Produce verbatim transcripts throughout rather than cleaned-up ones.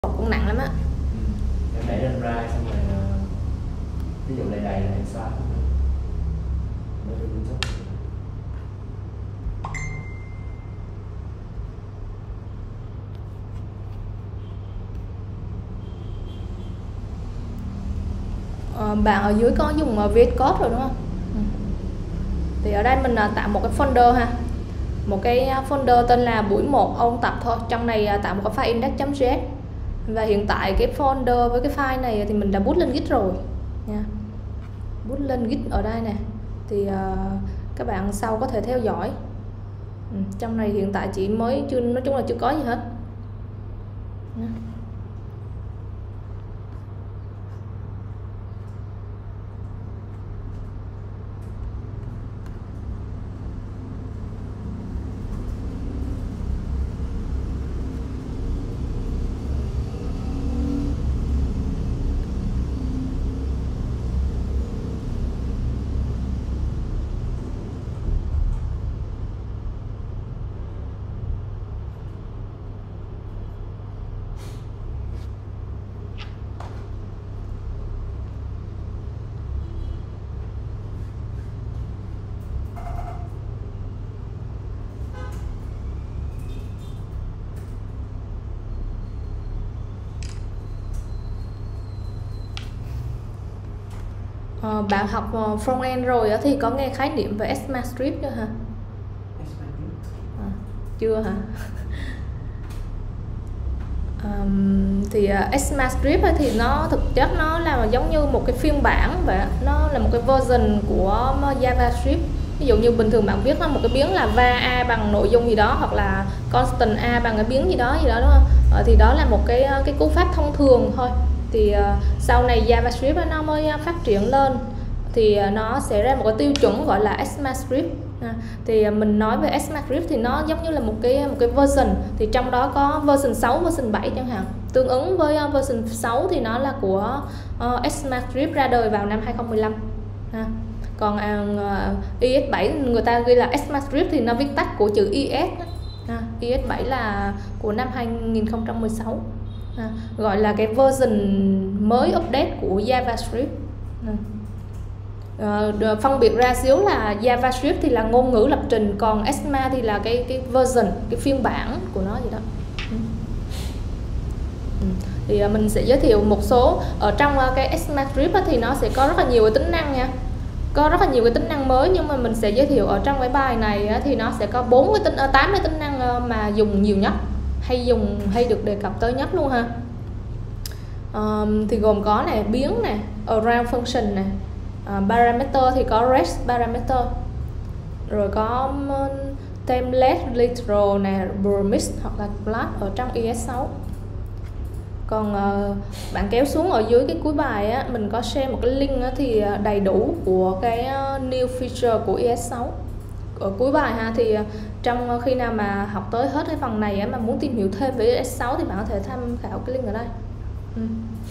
cũng nặng lắm á. Ừ. Em đẩy lên ra xong rồi ví dụ này đầy là em xóa cũng được. Nó được liên tục. Ờ, bạn ở dưới có dùng uh, vê ét Code rồi đúng không? Ừ. Thì ở đây mình uh, tạo một cái folder ha, một cái folder tên là buổi một ôn tập thôi. Trong này uh, tạo một cái file index.js và hiện tại cái folder với cái file này thì mình đã boot lên Git rồi nha. Boot lên Git ở đây nè, thì uh, các bạn sau có thể theo dõi. Ừ. Trong này hiện tại chỉ mới chưa, nói chung là chưa có gì hết nha. Ờ, bạn học uh, front-end rồi đó, thì có nghe khái niệm về ECMAScript chưa hả? À, chưa hả? um, thì uh, ECMAScript thì nó thực chất nó là giống như một cái phiên bản vậy, nó là một cái version của JavaScript. Ví dụ như bình thường bạn viết một cái biến là var a bằng nội dung gì đó, hoặc là constant a bằng cái biến gì đó gì đó đúng không? Ờ, thì đó là một cái cái cú pháp thông thường thôi. Thì uh, sau này JavaScript nó mới phát triển lên thì uh, nó sẽ ra một cái tiêu chuẩn gọi là ECMAScript. À, thì uh, mình nói về ECMAScript thì nó giống như là một cái một cái version, thì trong đó có version sáu, version bảy chẳng hạn. Tương ứng với uh, version sáu thì nó là của uh, ECMAScript ra đời vào năm hai không một năm. À, còn uh, i ét bảy người ta ghi là ECMAScript thì nó viết tắt của chữ i ét. À, i ét bảy là của năm hai không một sáu. À, gọi là cái version mới update của JavaScript. À. Uh, phân biệt ra xíu là JavaScript thì là ngôn ngữ lập trình, còn ECMA thì là cái cái version, cái phiên bản của nó vậy đó. Ừ. Ừ. Thì uh, mình sẽ giới thiệu một số ở trong uh, cái ECMAScript thì nó sẽ có rất là nhiều cái tính năng nha, có rất là nhiều cái tính năng mới, nhưng mà mình sẽ giới thiệu ở trong cái bài này thì nó sẽ có bốn cái tính tám cái tính năng mà dùng nhiều nhất, hay dùng hay được đề cập tới nhất luôn ha. Um, thì gồm có này biến này, around function này, uh, parameter thì có rest parameter, rồi có um, template, literal này, promise hoặc là class ở trong i ét sáu. Còn uh, bạn kéo xuống ở dưới cái cuối bài á, mình có share một cái link á, thì đầy đủ của cái uh, new feature của i ét sáu ở cuối bài ha. Thì uh, trong uh, khi nào mà học tới hết cái phần này á, mà muốn tìm hiểu thêm về i ét sáu thì bạn có thể tham khảo cái link ở đây. Ừ.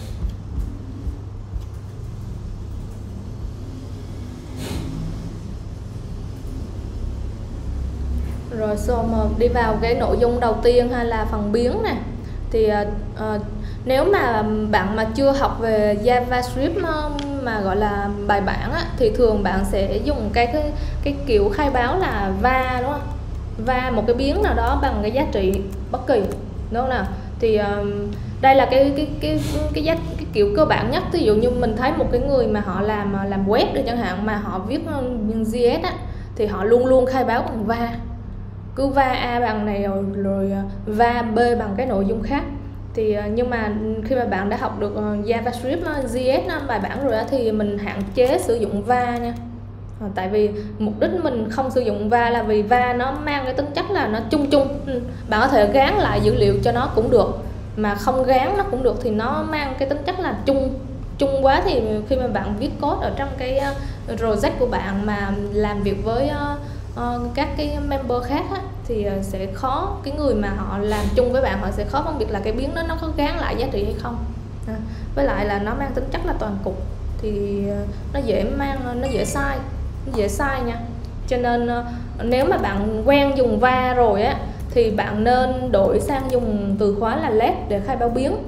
Rồi xong đi vào cái nội dung đầu tiên hay là phần biến nè. Thì uh, nếu mà bạn mà chưa học về JavaScript mà gọi là bài bản á, thì thường bạn sẽ dùng cái cái, cái kiểu khai báo là var đúng không? Var một cái biến nào đó bằng cái giá trị bất kỳ đúng không nào? Thì uh, đây là cái cái cái cái giá cái kiểu cơ bản nhất. Ví dụ như mình thấy một cái người mà họ làm làm web được chẳng hạn, mà họ viết gi ét á, thì họ luôn luôn khai báo bằng var, cứ var a bằng này rồi, rồi var b bằng cái nội dung khác. Thì nhưng mà khi mà bạn đã học được JavaScript gi ét bài bản rồi đó, thì mình hạn chế sử dụng var nha. Tại vì mục đích mình không sử dụng var là vì var nó mang cái tính chất là nó chung chung, bạn có thể gán lại dữ liệu cho nó cũng được, mà không gán nó cũng được, thì nó mang cái tính chất là chung chung quá. Thì khi mà bạn viết code ở trong cái project của bạn mà làm việc với uh, các cái member khác á, thì sẽ khó, cái người mà họ làm chung với bạn họ sẽ khó phân biệt là cái biến đó nó có gán lại giá trị hay không. À, với lại là nó mang tính chất là toàn cục, thì nó dễ mang nó dễ sai nó dễ sai nha. Cho nên nếu mà bạn quen dùng var rồi á, thì bạn nên đổi sang dùng từ khóa là let để khai báo biến.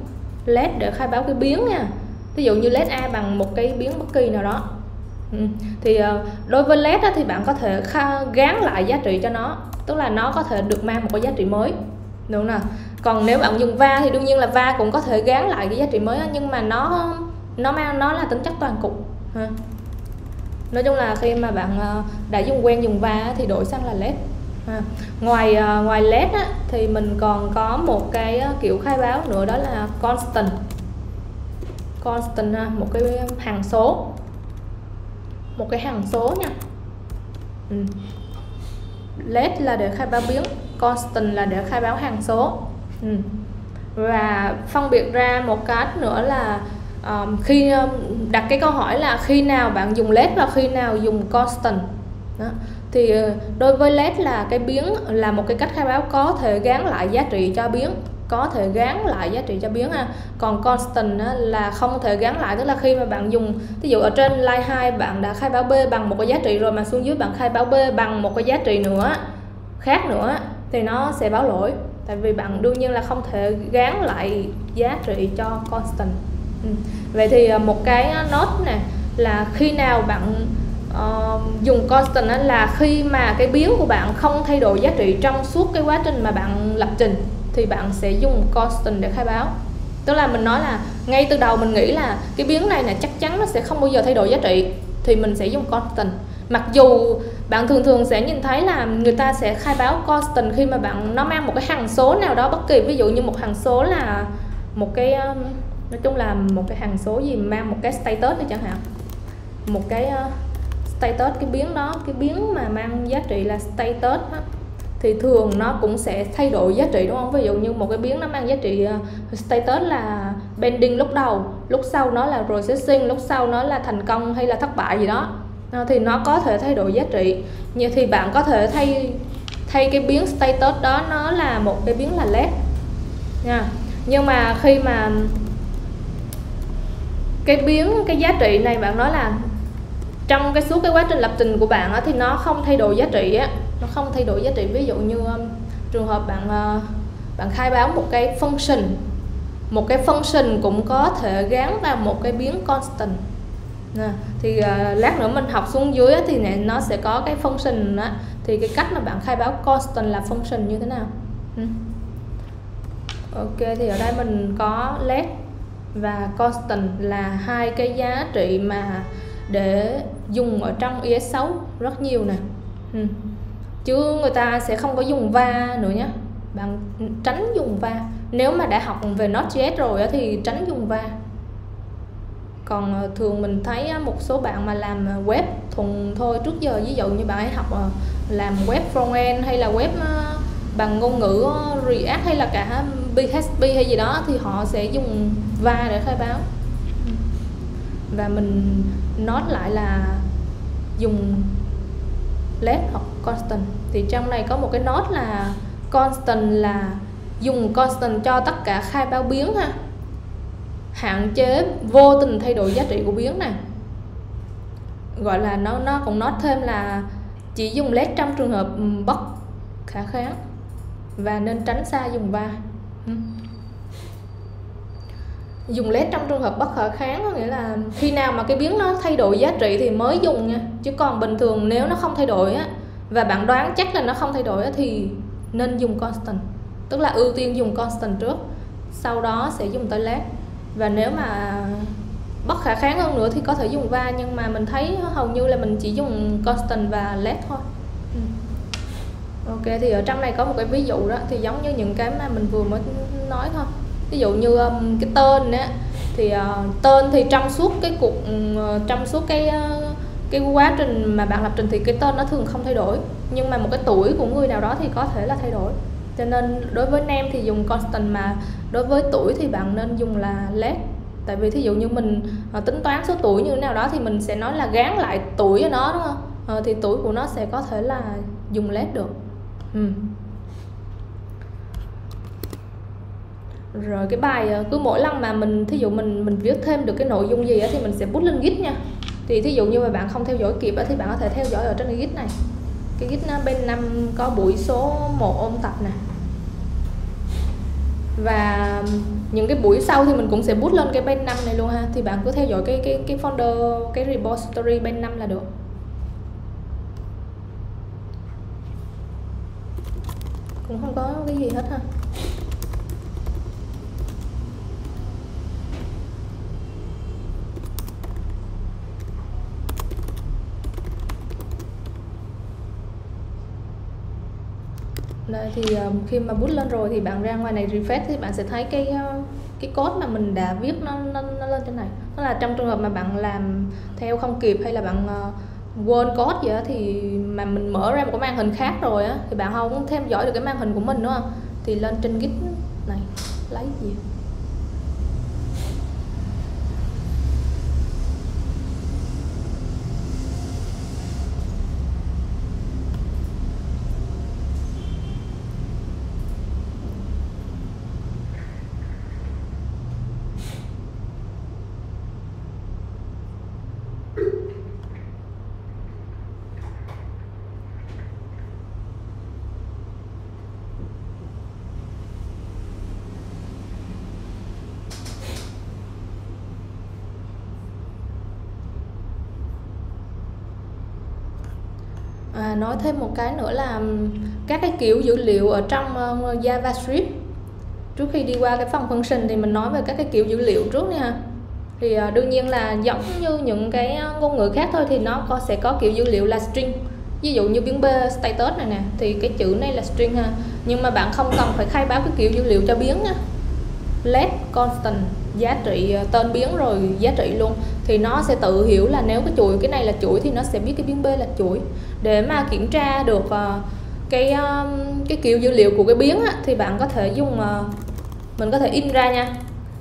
let để khai báo cái biến nha. Ví dụ như let A bằng một cái biến bất kỳ nào đó. Ừ. Thì uh, đối với let á, thì bạn có thể gán lại giá trị cho nó, tức là nó có thể được mang một cái giá trị mới, đúng không nào? Còn nếu bạn dùng var thì đương nhiên là var cũng có thể gán lại cái giá trị mới, nhưng mà nó nó mang nó là tính chất toàn cục ha. Nói chung là khi mà bạn uh, đã dùng quen dùng var thì đổi sang là let. À, ngoài uh, ngoài let á, thì mình còn có một cái uh, kiểu khai báo nữa, đó là constant. Constant ha, một cái hằng số, một cái hằng số nha. Ừ. Let là để khai báo biến, constant là để khai báo hằng số. Ừ. Và phân biệt ra một cái nữa là um, khi um, đặt cái câu hỏi là khi nào bạn dùng let và khi nào dùng constant. Đó. Thì đối với let là cái biến là một cái cách khai báo có thể gán lại giá trị cho biến, có thể gán lại giá trị cho biến ha. Còn constant á, là không thể gán lại, tức là khi mà bạn dùng, ví dụ ở trên line hai bạn đã khai báo B bằng một cái giá trị rồi, mà xuống dưới bạn khai báo B bằng một cái giá trị nữa khác nữa thì nó sẽ báo lỗi, tại vì bạn đương nhiên là không thể gán lại giá trị cho constant. Ừ. Vậy thì một cái note nè là khi nào bạn uh, dùng constant á, là khi mà cái biến của bạn không thay đổi giá trị trong suốt cái quá trình mà bạn lập trình thì bạn sẽ dùng constant để khai báo. Tức là mình nói là ngay từ đầu mình nghĩ là cái biến này là chắc chắn nó sẽ không bao giờ thay đổi giá trị thì mình sẽ dùng constant. Mặc dù bạn thường thường sẽ nhìn thấy là người ta sẽ khai báo constant khi mà bạn nó mang một cái hằng số nào đó bất kỳ, ví dụ như một hằng số là một cái nói chung là một cái hằng số gì mang một cái status này chẳng hạn, một cái status, cái biến đó, cái biến mà mang giá trị là status đó, thì thường nó cũng sẽ thay đổi giá trị, đúng không? Ví dụ như một cái biến nó mang giá trị uh, status là pending lúc đầu, lúc sau nó là processing, lúc sau nó là thành công hay là thất bại gì đó, uh, thì nó có thể thay đổi giá trị. Như thì bạn có thể thay thay cái biến status đó nó là một cái biến là let nha. Nhưng mà khi mà cái biến, cái giá trị này bạn nói là trong cái suốt cái quá trình lập trình của bạn á, thì nó không thay đổi giá trị á, nó không thay đổi giá trị. Ví dụ như um, trường hợp bạn uh, bạn khai báo một cái function, một cái function cũng có thể gắn vào một cái biến constant. Nè, thì uh, lát nữa mình học xuống dưới á, thì này, nó sẽ có cái function á, thì cái cách mà bạn khai báo constant là function như thế nào. ừ. Ok, thì ở đây mình có let và constant là hai cái giá trị mà để dùng ở trong i ét sáu rất nhiều nè. ừ. Chứ người ta sẽ không có dùng var nữa nhé, bạn tránh dùng var. Nếu mà đã học về Node.js rồi thì tránh dùng var. Còn thường mình thấy một số bạn mà làm web thuần thôi, trước giờ ví dụ như bạn ấy học làm web frontend hay là web bằng ngôn ngữ React hay là cả pê hát pê hay gì đó thì họ sẽ dùng var để khai báo. Và mình nói lại là dùng let hoặc constant. Thì trong này có một cái nốt là constant là dùng constant cho tất cả khai báo biến ha, hạn chế vô tình thay đổi giá trị của biến này. Gọi là nó nó cũng nói thêm là chỉ dùng let trong trường hợp bất khả kháng và nên tránh xa dùng var. Dùng let trong trường hợp bất khả kháng có nghĩa là khi nào mà cái biến nó thay đổi giá trị thì mới dùng nha, chứ còn bình thường nếu nó không thay đổi á, và bạn đoán chắc là nó không thay đổi á, thì nên dùng constant. Tức là ưu tiên dùng constant trước, sau đó sẽ dùng tới let. Và nếu mà bất khả kháng hơn nữa thì có thể dùng var, nhưng mà mình thấy hầu như là mình chỉ dùng constant và let thôi. ừ. Ok, thì ở trong này có một cái ví dụ đó, thì giống như những cái mà mình vừa mới nói thôi. Ví dụ như um, cái tên á, thì uh, tên thì trong suốt cái cuộc uh, trong suốt cái uh, cái quá trình mà bạn lập trình thì cái tên nó thường không thay đổi, nhưng mà một cái tuổi của người nào đó thì có thể là thay đổi. Cho nên đối với name thì dùng constant, mà đối với tuổi thì bạn nên dùng là let. Tại vì thí dụ như mình uh, tính toán số tuổi như thế nào đó thì mình sẽ nói là gán lại tuổi cho nó, đúng không? Uh, thì tuổi của nó sẽ có thể là dùng let được. ừ. Rồi cái bài cứ mỗi lần mà mình thí dụ mình mình viết thêm được cái nội dung gì á, thì mình sẽ put lên Git nha. Thì thí dụ như mà bạn không theo dõi kịp á, thì bạn có thể theo dõi ở trên cái Git này. Cái Git nó bên năm có buổi số một ôn tập nè. Và những cái buổi sau thì mình cũng sẽ boost lên cái bench năm này luôn ha. Thì bạn cứ theo dõi cái cái cái folder, cái repository bench năm là được. Cũng không có cái gì hết ha. Đây thì uh, khi mà boost lên rồi thì bạn ra ngoài này refresh thì bạn sẽ thấy cái uh, cái code mà mình đã viết nó, nó, nó lên trên này. Đó là trong trường hợp mà bạn làm theo không kịp hay là bạn uh, quên code gì đó, thì mà mình mở ra một cái màn hình khác rồi á, thì bạn không theo dõi được cái màn hình của mình đúng không? Thì lên trên Git này lấy gì? À, nói thêm một cái nữa là các cái kiểu dữ liệu ở trong uh, JavaScript. Trước khi đi qua cái phần function thì mình nói về các cái kiểu dữ liệu trước nha. Thì uh, đương nhiên là giống như những cái ngôn ngữ khác thôi, thì nó có sẽ có kiểu dữ liệu là string. Ví dụ như biến B status này nè, thì cái chữ này là string ha. Nhưng mà bạn không cần phải khai báo cái kiểu dữ liệu cho biến nha. Let constant, giá trị tên biến rồi giá trị luôn, thì nó sẽ tự hiểu là nếu cái chuỗi cái này là chuỗi thì nó sẽ biết cái biến B là chuỗi. Để mà kiểm tra được uh, cái um, cái kiểu dữ liệu của cái biến á, thì bạn có thể dùng uh, mình có thể in ra nha.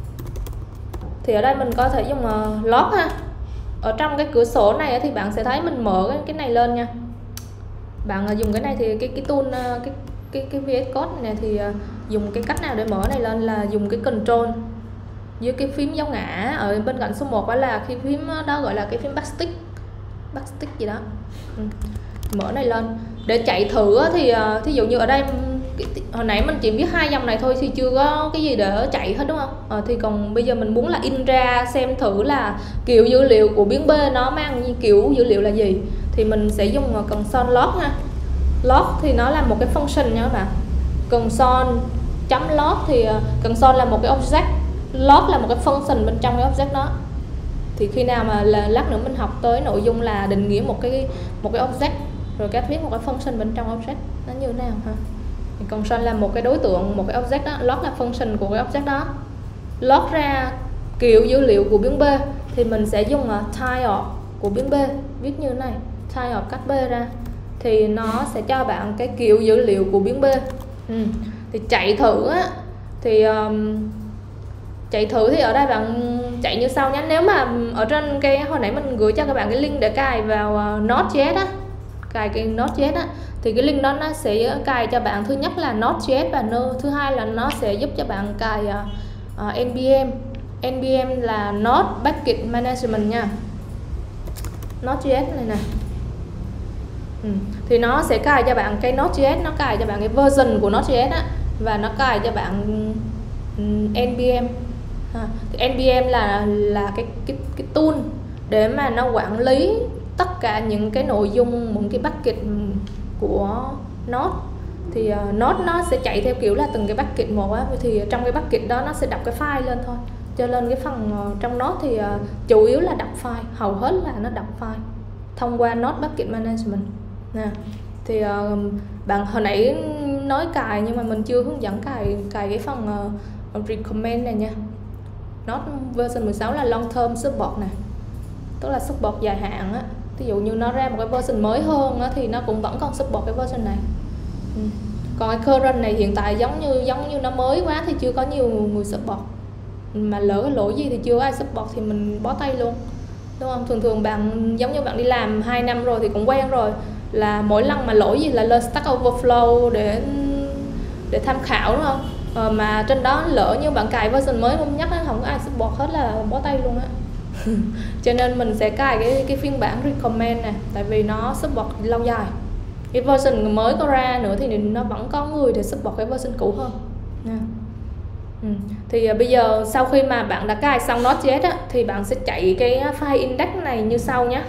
Thì ở đây mình có thể dùng uh, log ha. Ở trong cái cửa sổ này thì bạn sẽ thấy mình mở cái, cái này lên nha. Bạn uh, dùng cái này thì cái cái tool uh, cái cái cái vê ét Code này thì uh, dùng cái cách nào để mở này lên là dùng cái control với cái phím dấu ngã ở bên cạnh số một, đó là cái phím đó gọi là cái phím backstick backstick gì đó. Ừ. Mở này lên để chạy thử thì uh, thí dụ như ở đây hồi nãy mình chỉ viết hai dòng này thôi thì chưa có cái gì để chạy hết đúng không? À, thì còn bây giờ mình muốn là in ra xem thử là kiểu dữ liệu của biến B nó mang như kiểu dữ liệu là gì, thì mình sẽ dùng console log ha. Log thì nó là một cái function nha các bạn. Console chấm log thì uh, console là một cái object, log là một cái function bên trong cái object đó. Thì khi nào mà là lát nữa mình học tới nội dung là định nghĩa một cái một cái object, rồi cách viết một cái function bên trong object nó như thế nào ha. Thì console là một cái đối tượng, một cái object đó, log là function của cái object đó. Log ra kiểu dữ liệu của biến B thì mình sẽ dùng uh, type của biến B, viết như thế này, type cắt B ra thì nó sẽ cho bạn cái kiểu dữ liệu của biến B. Ừ. Thì chạy thử á, thì um, chạy thử thì ở đây bạn chạy như sau nhé. Nếu mà ở trên cái hồi nãy mình gửi cho các bạn cái link để cài vào uh, Node.js á, cài cái Node.js á, thì cái link đó nó sẽ cài cho bạn thứ nhất là Node.js và Node, thứ hai là nó sẽ giúp cho bạn cài uh, uh, en pê em. en pê em là Node Package Management nha, Node.js này nè. Ừ. Thì nó sẽ cài cho bạn cái Node.js, nó cài cho bạn cái version của Node.js á, và nó cài cho bạn um, en pê em. À, thì en pê em là là cái cái cái tool để mà nó quản lý tất cả những cái nội dung, những cái bucket của Node. Thì uh, Node nó sẽ chạy theo kiểu là từng cái bucket một á, thì trong cái bucket đó nó sẽ đọc cái file lên thôi. Cho nên cái phần uh, trong Node thì uh, chủ yếu là đọc file, hầu hết là nó đọc file thông qua Node Bucket Management nè. Thì uh, bạn hồi nãy nói cài nhưng mà mình chưa hướng dẫn cài cài cái phần uh, recommend này nha. Node version mười sáu là long term support nè, tức là support dài hạn á. Ví dụ như nó ra một cái version mới hơn á, thì nó cũng vẫn còn support cái version này. Ừ. Còn cái current này hiện tại giống như giống như nó mới quá thì chưa có nhiều người support, mà lỡ cái lỗi gì thì chưa ai support thì mình bó tay luôn, đúng không? Thường thường bạn giống như bạn đi làm hai năm rồi thì cũng quen rồi, là mỗi lần mà lỗi gì là lên Stack Overflow để để tham khảo, đúng không? Ờ, mà trên đó lỡ như bạn cài version mới không nhắc không có ai support hết là bó tay luôn á. Cho nên mình sẽ cài cái cái phiên bản recommend nè, tại vì nó support lâu dài. Cái version mới có ra nữa thì nó vẫn có người để support cái version cũ hơn nha. Ừ. Thì uh, bây giờ sau khi mà bạn đã cài xong Node.js á, thì bạn sẽ chạy cái file index này như sau nhé.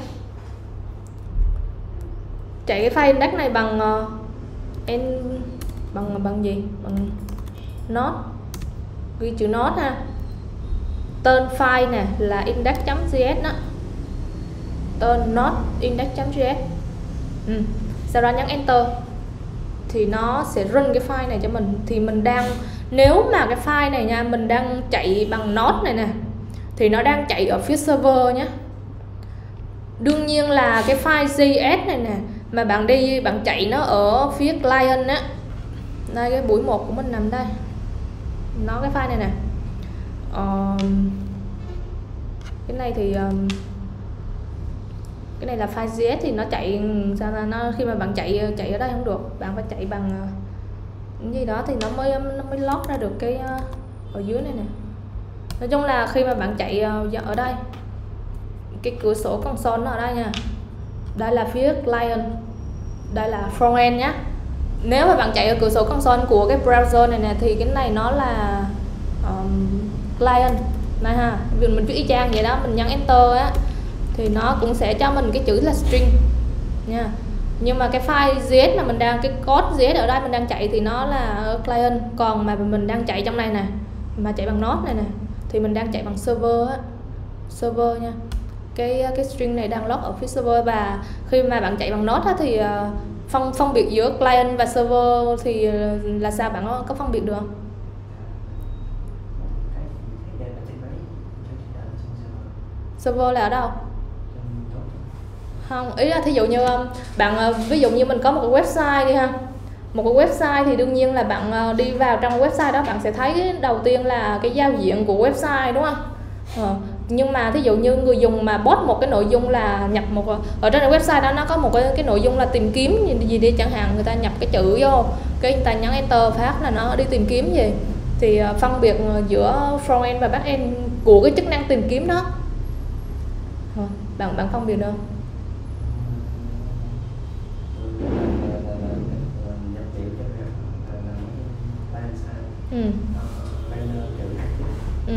Chạy cái file index này bằng uh, en bằng bằng gì? Bằng Node, ghi chữ Node ha. Tên file nè là index.js đó. Tên Node index.js. Ừ. Sau đó nhấn enter thì nó sẽ run cái file này cho mình. Thì mình đang, nếu mà cái file này nha, mình đang chạy bằng Node này nè, thì nó đang chạy ở phía server nhé. Đương nhiên là cái file gi ét này nè, mà bạn đi bạn chạy nó ở phía client á. Đây cái buổi một của mình nằm đây. Nó cái file này nè. Ờ, cái này thì um, cái này là file gi ét thì nó chạy sao là nó khi mà bạn chạy chạy ở đây không được, bạn phải chạy bằng cái gì đó thì nó mới nó mới lót ra được cái uh, ở dưới này nè. Nói chung là khi mà bạn chạy uh, ở đây, cái cửa sổ console nó ở đây nha, đây là phía client, đây là frontend nhé. Nếu mà bạn chạy ở cửa sổ console của cái browser này nè thì cái này nó là um, client này ha. Vì mình viết y chang vậy đó, mình nhấn enter á thì nó cũng sẽ cho mình cái chữ là string nha. Nhưng mà cái file gi ét mà mình đang, cái code gi ét ở đây mình đang chạy thì nó là ở client. Còn mà mình đang chạy trong này nè, mà chạy bằng Node này nè, thì mình đang chạy bằng server á, server nha. Cái cái string này đang log ở phía server. Và khi mà bạn chạy bằng Node á, thì uh, phân phân biệt giữa client và server thì là sao, bạn có, có phân biệt được không? Server là ở đâu? Không, ý là thí dụ như bạn, ví dụ như mình có một cái website đi ha, một cái website thì đương nhiên là bạn đi vào trong website đó bạn sẽ thấy đầu tiên là cái giao diện của website đúng không? Ờ. Nhưng mà thí dụ như người dùng mà post một cái nội dung là nhập một, ở trên cái website đó nó có một cái, cái nội dung là tìm kiếm gì, gì đi chẳng hạn, người ta nhập cái chữ vô, cái người ta nhấn enter phát là nó đi tìm kiếm gì. Thì phân biệt giữa frontend và backend của cái chức năng tìm kiếm đó, ờ. bạn bạn phân biệt được không? Ừ. Ừ.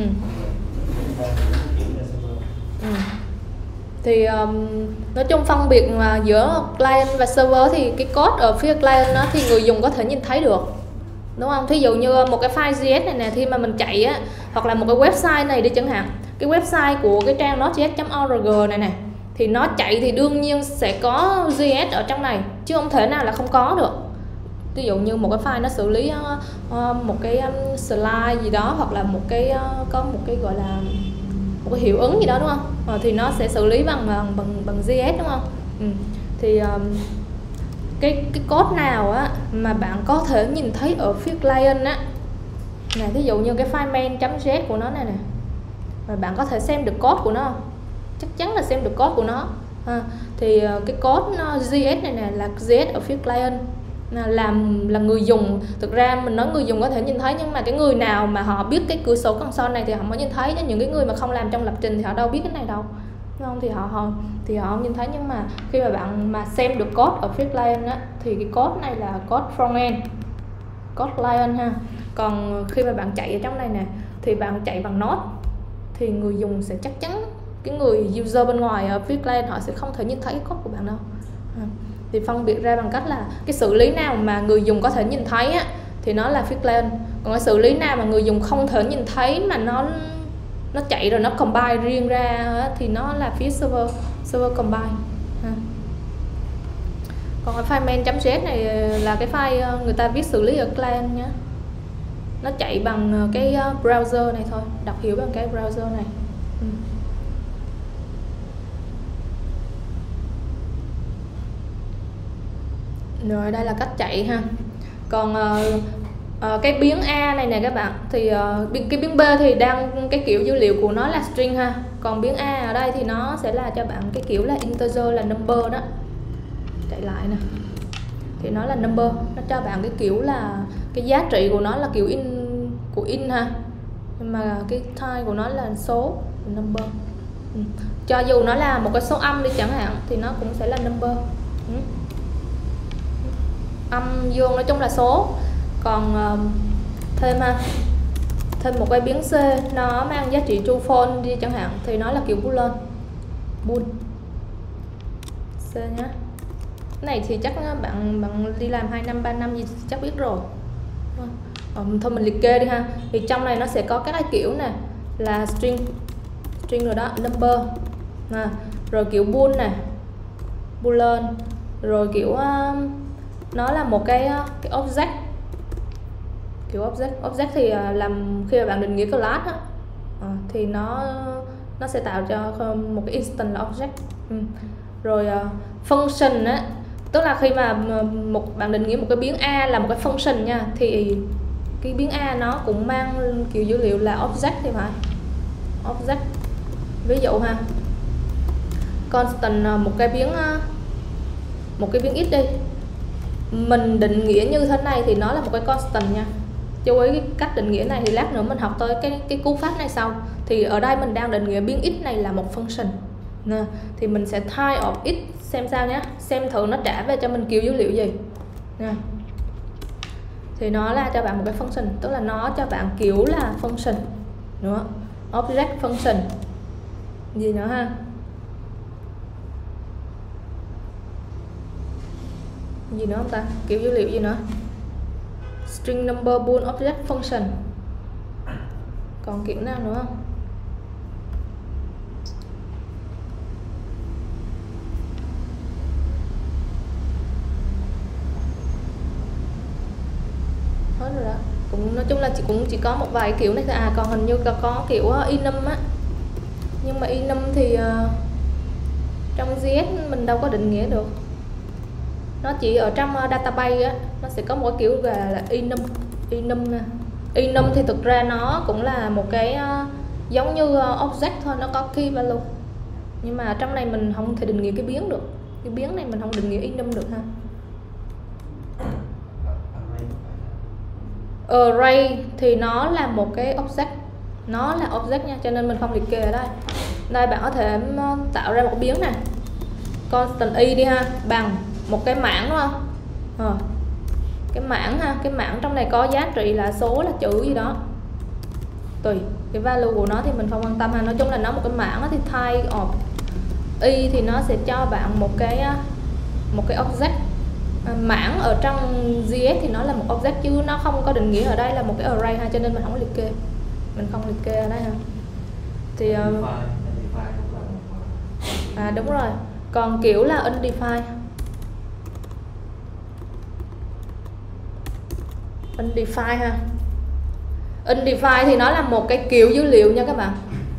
Ừ. Thì um, nói chung phân biệt mà giữa client và server thì cái code ở phía client đó thì người dùng có thể nhìn thấy được, đúng không? Thí dụ như một cái file gi ét này nè, khi mà mình chạy á, hoặc là một cái website này đi chẳng hạn, cái website của cái trang node.js chấm org này nè, thì nó chạy thì đương nhiên sẽ có gi ét ở trong này, chứ không thể nào là không có được. Ví dụ như một cái file nó xử lý uh, một cái um, slide gì đó, hoặc là một cái uh, có một cái gọi là một cái hiệu ứng gì đó đúng không? Ờ, thì nó sẽ xử lý bằng bằng bằng, bằng gi ét đúng không? Ừ. Thì um, cái cái code nào á mà bạn có thể nhìn thấy ở phía client á, nè, ví dụ như cái file main.js của nó này nè, và bạn có thể xem được code của nó không? Chắc chắn là xem được code của nó. À, thì uh, cái code nó, gi ét này nè là gi ét ở phía client. Làm là người dùng, thực ra mình nói người dùng có thể nhìn thấy, nhưng mà cái người nào mà họ biết cái cửa sổ console này thì họ mới nhìn thấy, chứ những cái người mà không làm trong lập trình thì họ đâu biết cái này đâu, đúng không? Thì họ, họ thì họ không nhìn thấy. Nhưng mà khi mà bạn mà xem được code ở phía client á, thì cái code này là code frontend, code client ha. Còn khi mà bạn chạy ở trong này nè thì bạn chạy bằng Node thì người dùng sẽ chắc chắn, cái người user bên ngoài ở phía client họ sẽ không thể nhìn thấy cái code của bạn đâu. Thì phân biệt ra bằng cách là cái xử lý nào mà người dùng có thể nhìn thấy á, thì nó là phía client. Còn cái xử lý nào mà người dùng không thể nhìn thấy mà nó nó chạy rồi nó combine riêng ra á, thì nó là phía server, server combine ha. Còn cái file main.js này là cái file người ta viết xử lý ở client nhé. Nó chạy bằng cái browser này thôi, đọc hiểu bằng cái browser này. Ừ. Rồi đây là cách chạy ha. Còn uh, uh, cái biến A này nè các bạn, thì uh, cái biến B thì đang cái kiểu dữ liệu của nó là string ha. Còn biến A ở đây thì nó sẽ là cho bạn cái kiểu là integer, là number đó. Chạy lại nè, thì nó là number, nó cho bạn cái kiểu là cái giá trị của nó là kiểu in của in ha, nhưng mà cái type của nó là số, number. Ừ. Cho dù nó là một cái số âm đi chẳng hạn thì nó cũng sẽ là number. Ừ. Âm dương nói chung là số. Còn uh, thêm ha, thêm một cái biến C nó mang giá trị true false đi chẳng hạn thì nó là kiểu boolean bool C nhá. Cái này thì chắc bạn bạn đi làm hai năm ba năm gì chắc biết rồi. Ờ, thôi mình liệt kê đi ha. Thì trong này nó sẽ có các cái kiểu nè, là string string rồi đó, number à, rồi kiểu bool nè, boolean, rồi kiểu uh, nó là một cái cái object, kiểu object object thì uh, làm khi mà bạn định nghĩa class á, à, thì nó nó sẽ tạo cho một cái instance là object. Ừ. Rồi uh, function á, tức là khi mà một bạn định nghĩa một cái biến A là một cái function nha, thì cái biến A nó cũng mang kiểu dữ liệu là object thì phải object. Ví dụ ha, constant một cái biến một cái biến x đi, mình định nghĩa như thế này thì nó là một cái constant nha. Chú ý cái cách định nghĩa này thì lát nữa mình học tới cái cái cú pháp này sau. Thì ở đây mình đang định nghĩa biến x này là một function nè, thì mình sẽ type of x xem sao nhé, xem thử nó trả về cho mình kiểu dữ liệu gì nè. Thì nó là cho bạn một cái function, tức là nó cho bạn kiểu là function nữa, object function gì nữa ha. Gì nữa không ta, kiểu dữ liệu gì nữa, string number bool object function, còn kiểu nào nữa không? Hết rồi đó. Cũng nói chung là chỉ cũng chỉ có một vài kiểu này thôi à, còn hình như là có kiểu uh, enum á, nhưng mà enum thì uh, trong gi ét mình đâu có định nghĩa được, nó chỉ ở trong uh, database á, nó sẽ có một cái kiểu là, là enum enum nè. Enum thì thực ra nó cũng là một cái uh, giống như uh, object thôi, nó có key value, nhưng mà trong này mình không thể định nghĩa cái biến được, cái biến này mình không định nghĩa enum được ha. Array thì nó là một cái object, nó là object nha, cho nên mình không liệt kê ở đây. Đây bạn có thể tạo ra một biến này, constant y đi ha, bằng một cái mảng đúng không? À, cái mảng ha, cái mảng trong này có giá trị là số là chữ gì đó, tùy cái value của nó thì mình không quan tâm ha. Nói chung là nó một cái mảng thì type of y thì nó sẽ cho bạn một cái một cái object. Mảng ở trong gi ét thì nó là một object chứ nó không có định nghĩa ở đây là một cái array ha, cho nên mình không có liệt kê, mình không liệt kê ở đây ha. Thì uh, à đúng rồi, còn kiểu là undefined undefined ha. Undefined thì nó là một cái kiểu dữ liệu nha các bạn.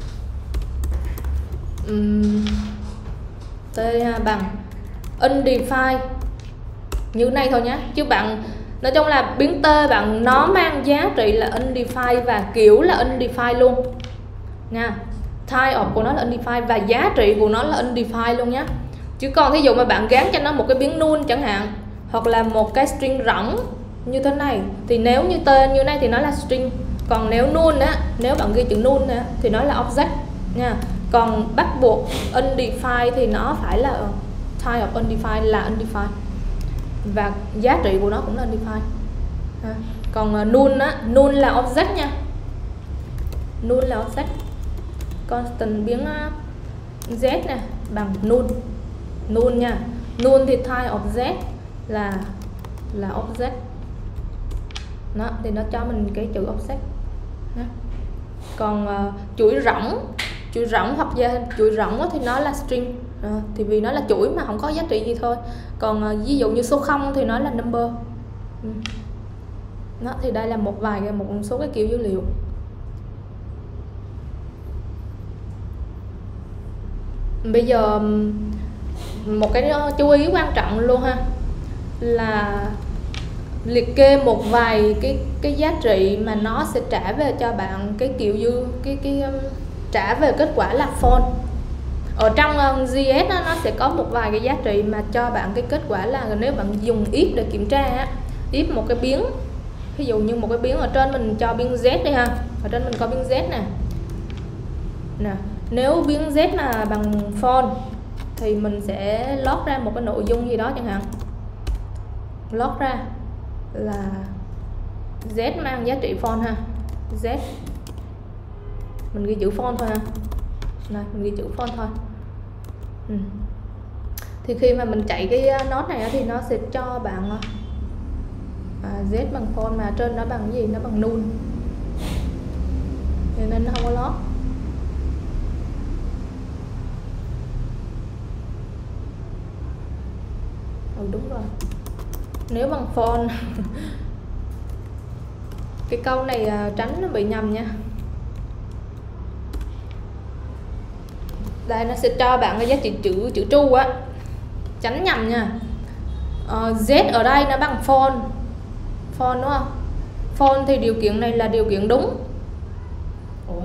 Uhm, t ha, bằng undefined như này thôi nhé, chứ bạn nói chung là biến t bạn nó mang giá trị là undefined và kiểu là undefined luôn nha. Type of của nó là undefined và giá trị của nó là undefined luôn nhé. Chứ còn thí dụ mà bạn gắn cho nó một cái biến null chẳng hạn, hoặc là một cái string rỗng như thế này, thì nếu như tên như này thì nó là string, còn nếu null á, nếu bạn ghi chữ null á, thì nó là object nha. Còn bắt buộc undefined thì nó phải là type of undefined là undefined và giá trị của nó cũng là undefined ha. Còn uh, null á, null là object nha, null là object. Constant biến uh, z nè bằng null, null nha. Null thì type of z là là object đó, thì nó cho mình cái chữ object đó. Còn uh, chuỗi rỗng chuỗi rỗng hoặc là chuỗi rỗng thì nó là string. À, thì vì nó là chuỗi mà không có giá trị gì thôi. Còn à, ví dụ như số không thì nó là number. Ừ. Đó, thì đây là một vài một số cái kiểu dữ liệu. Bây giờ một cái chú ý quan trọng luôn ha, là liệt kê một vài cái cái giá trị mà nó sẽ trả về cho bạn cái kiểu dư cái cái um, trả về kết quả là false. Ở trong um, gi ét đó, nó sẽ có một vài cái giá trị mà cho bạn cái kết quả là nếu bạn dùng if để kiểm tra á, if một cái biến, ví dụ như một cái biến ở trên mình cho biến z đi ha, ở trên mình có biến z nè nè, nếu biến z mà bằng false thì mình sẽ lót ra một cái nội dung gì đó chẳng hạn, lót ra là z mang giá trị false ha, z mình ghi chữ font thôi ha. Này, mình ghi chữ font thôi. Ừ. Thì khi mà mình chạy cái nốt này thì nó sẽ cho bạn à, Z bằng font mà trên nó bằng gì, nó bằng null, nên nó không có lót. Ừ đúng rồi, nếu bằng font cái câu này à, tránh nó bị nhầm nha. Đây nó sẽ cho bạn cái giá trị chữ chữ tru á, tránh nhầm nha. uh, Z ở đây nó bằng font font đúng không? Font thì điều kiện này là điều kiện đúng. Ủa?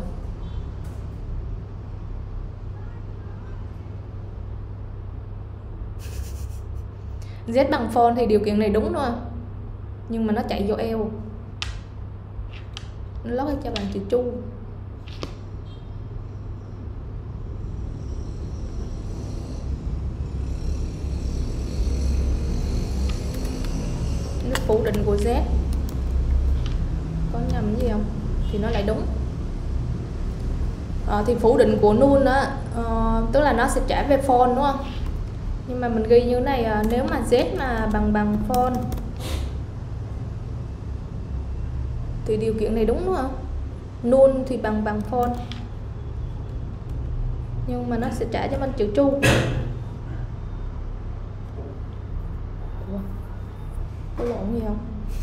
Z bằng font thì điều kiện này đúng đúng không? Nhưng mà nó chạy vô eo, nó lót cho bạn chữ tru. Nó phủ định của Z có nhầm gì không thì nó lại đúng. À, thì phủ định của null đó uh, tức là nó sẽ trả về font đúng không? Nhưng mà mình ghi như thế này, uh, nếu mà Z mà bằng bằng font thì điều kiện này đúng đúng không? Null thì bằng bằng font, nhưng mà nó sẽ trả cho mình chữ tru. Ủa? Có lộn gì không?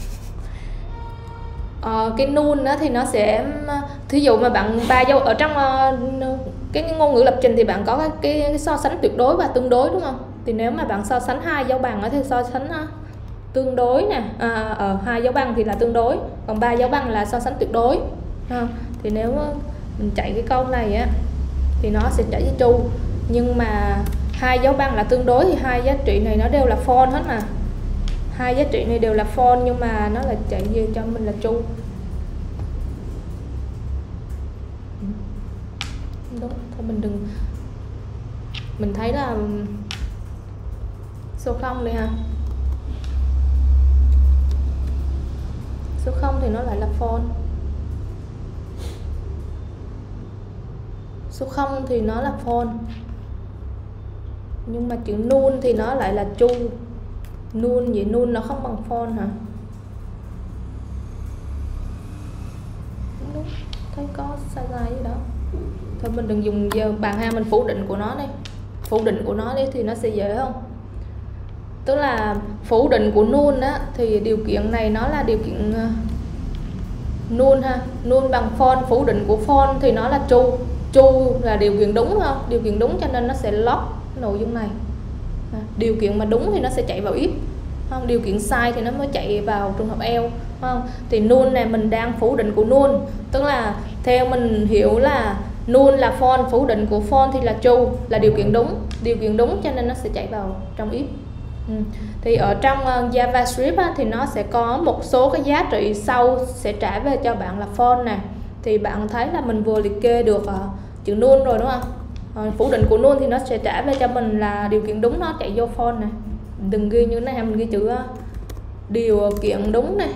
Ờ, cái null đó thì nó sẽ, thí dụ mà bạn ba dấu ở trong uh, cái ngôn ngữ lập trình thì bạn có cái, cái, cái so sánh tuyệt đối và tương đối đúng không? Thì nếu mà bạn so sánh hai dấu bằng thì so sánh uh, tương đối nè, à, ở uh, hai dấu bằng thì là tương đối, còn ba dấu bằng là so sánh tuyệt đối. À, thì nếu mình chạy cái câu này á thì nó sẽ trả với true, nhưng mà hai dấu bằng là tương đối thì hai giá trị này nó đều là font hết mà. Hai giá trị này đều là font nhưng mà nó là chạy về cho mình là true. Đúng, thôi mình đừng, mình thấy là số không đi ha. Số không thì nó lại là font. Số không thì nó là font. Nhưng mà chữ null thì nó lại là true. Null vậy null nó không bằng font hả? Đúng, thấy có sai sai gì đó. Thôi mình đừng dùng giờ bàn ha, mình phủ định của nó đi. Phủ định của nó đi thì nó sẽ dễ không? Tức là phủ định của null á thì điều kiện này nó là điều kiện null ha. Null bằng font, phủ định của font thì nó là true. True là điều kiện đúng không? Điều kiện đúng cho nên nó sẽ lock nội dung này. À, điều kiện mà đúng thì nó sẽ chạy vào if, không? Điều kiện sai thì nó mới chạy vào trường hợp else, không? Thì null này mình đang phủ định của null, tức là theo mình hiểu là null là font, phủ định của font thì là true, là điều kiện đúng, điều kiện đúng cho nên nó sẽ chạy vào trong if. Ừ. Thì ở trong uh, JavaScript á, thì nó sẽ có một số cái giá trị sau sẽ trả về cho bạn là font nè. Thì bạn thấy là mình vừa liệt kê được uh, chữ null rồi đúng không? Uh, phủ định của null thì nó sẽ trả về cho mình là điều kiện đúng, nó chạy vô font này. Đừng ghi như thế này, mình ghi chữ uh, điều kiện đúng này,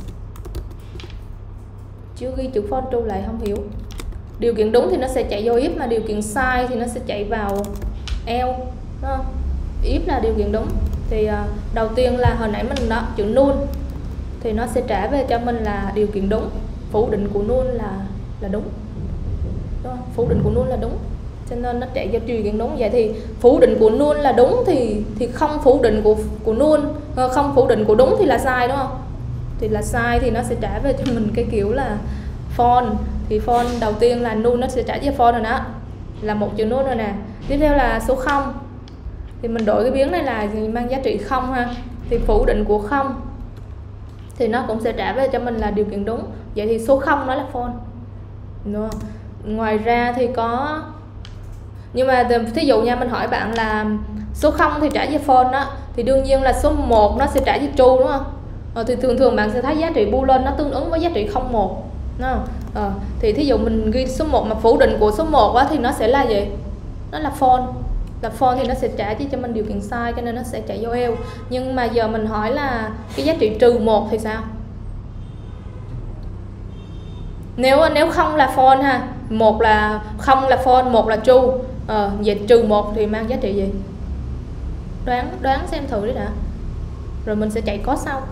chứ ghi chữ font true lại không hiểu. Điều kiện đúng thì nó sẽ chạy vô if, mà điều kiện sai thì nó sẽ chạy vào else, đúng không? If là điều kiện đúng. Thì uh, đầu tiên là hồi nãy mình đó, chữ null thì nó sẽ trả về cho mình là điều kiện đúng, phủ định của null là là đúng, đúng không? Phủ định của null là đúng cho nên nó chạy cho điều kiện đúng. Vậy thì phủ định của null là đúng thì thì không phủ định của của null, không phủ định của đúng thì là sai đúng không? Thì là sai thì nó sẽ trả về cho mình cái kiểu là font. Thì font đầu tiên là null, nó sẽ trả cho font rồi đó, là một chữ null rồi nè. Tiếp theo là số không thì mình đổi cái biến này là mang giá trị không ha. Thì phủ định của không thì nó cũng sẽ trả về cho mình là điều kiện đúng. Vậy thì số không nó là font, đúng không? Ngoài ra thì có, nhưng mà thí dụ nha, mình hỏi bạn là số không thì trả về font đó, thì đương nhiên là số một nó sẽ trả về true đúng không? Ờ, thì thường thường bạn sẽ thấy giá trị boolean nó tương ứng với giá trị không một, đúng không? Ờ, thì thí dụ mình ghi số một mà phủ định của số một á, thì nó sẽ là gì? Nó là font. Là font thì nó sẽ trả cho mình điều kiện sai, cho nên nó sẽ chạy vô else. Nhưng mà giờ mình hỏi là cái giá trị trừ một thì sao? Nếu nếu không là font ha, một là không là false, một là true. Ờ, vậy trừ một thì mang giá trị gì? Đoán đoán xem thử đi đã. Rồi mình sẽ chạy code sau.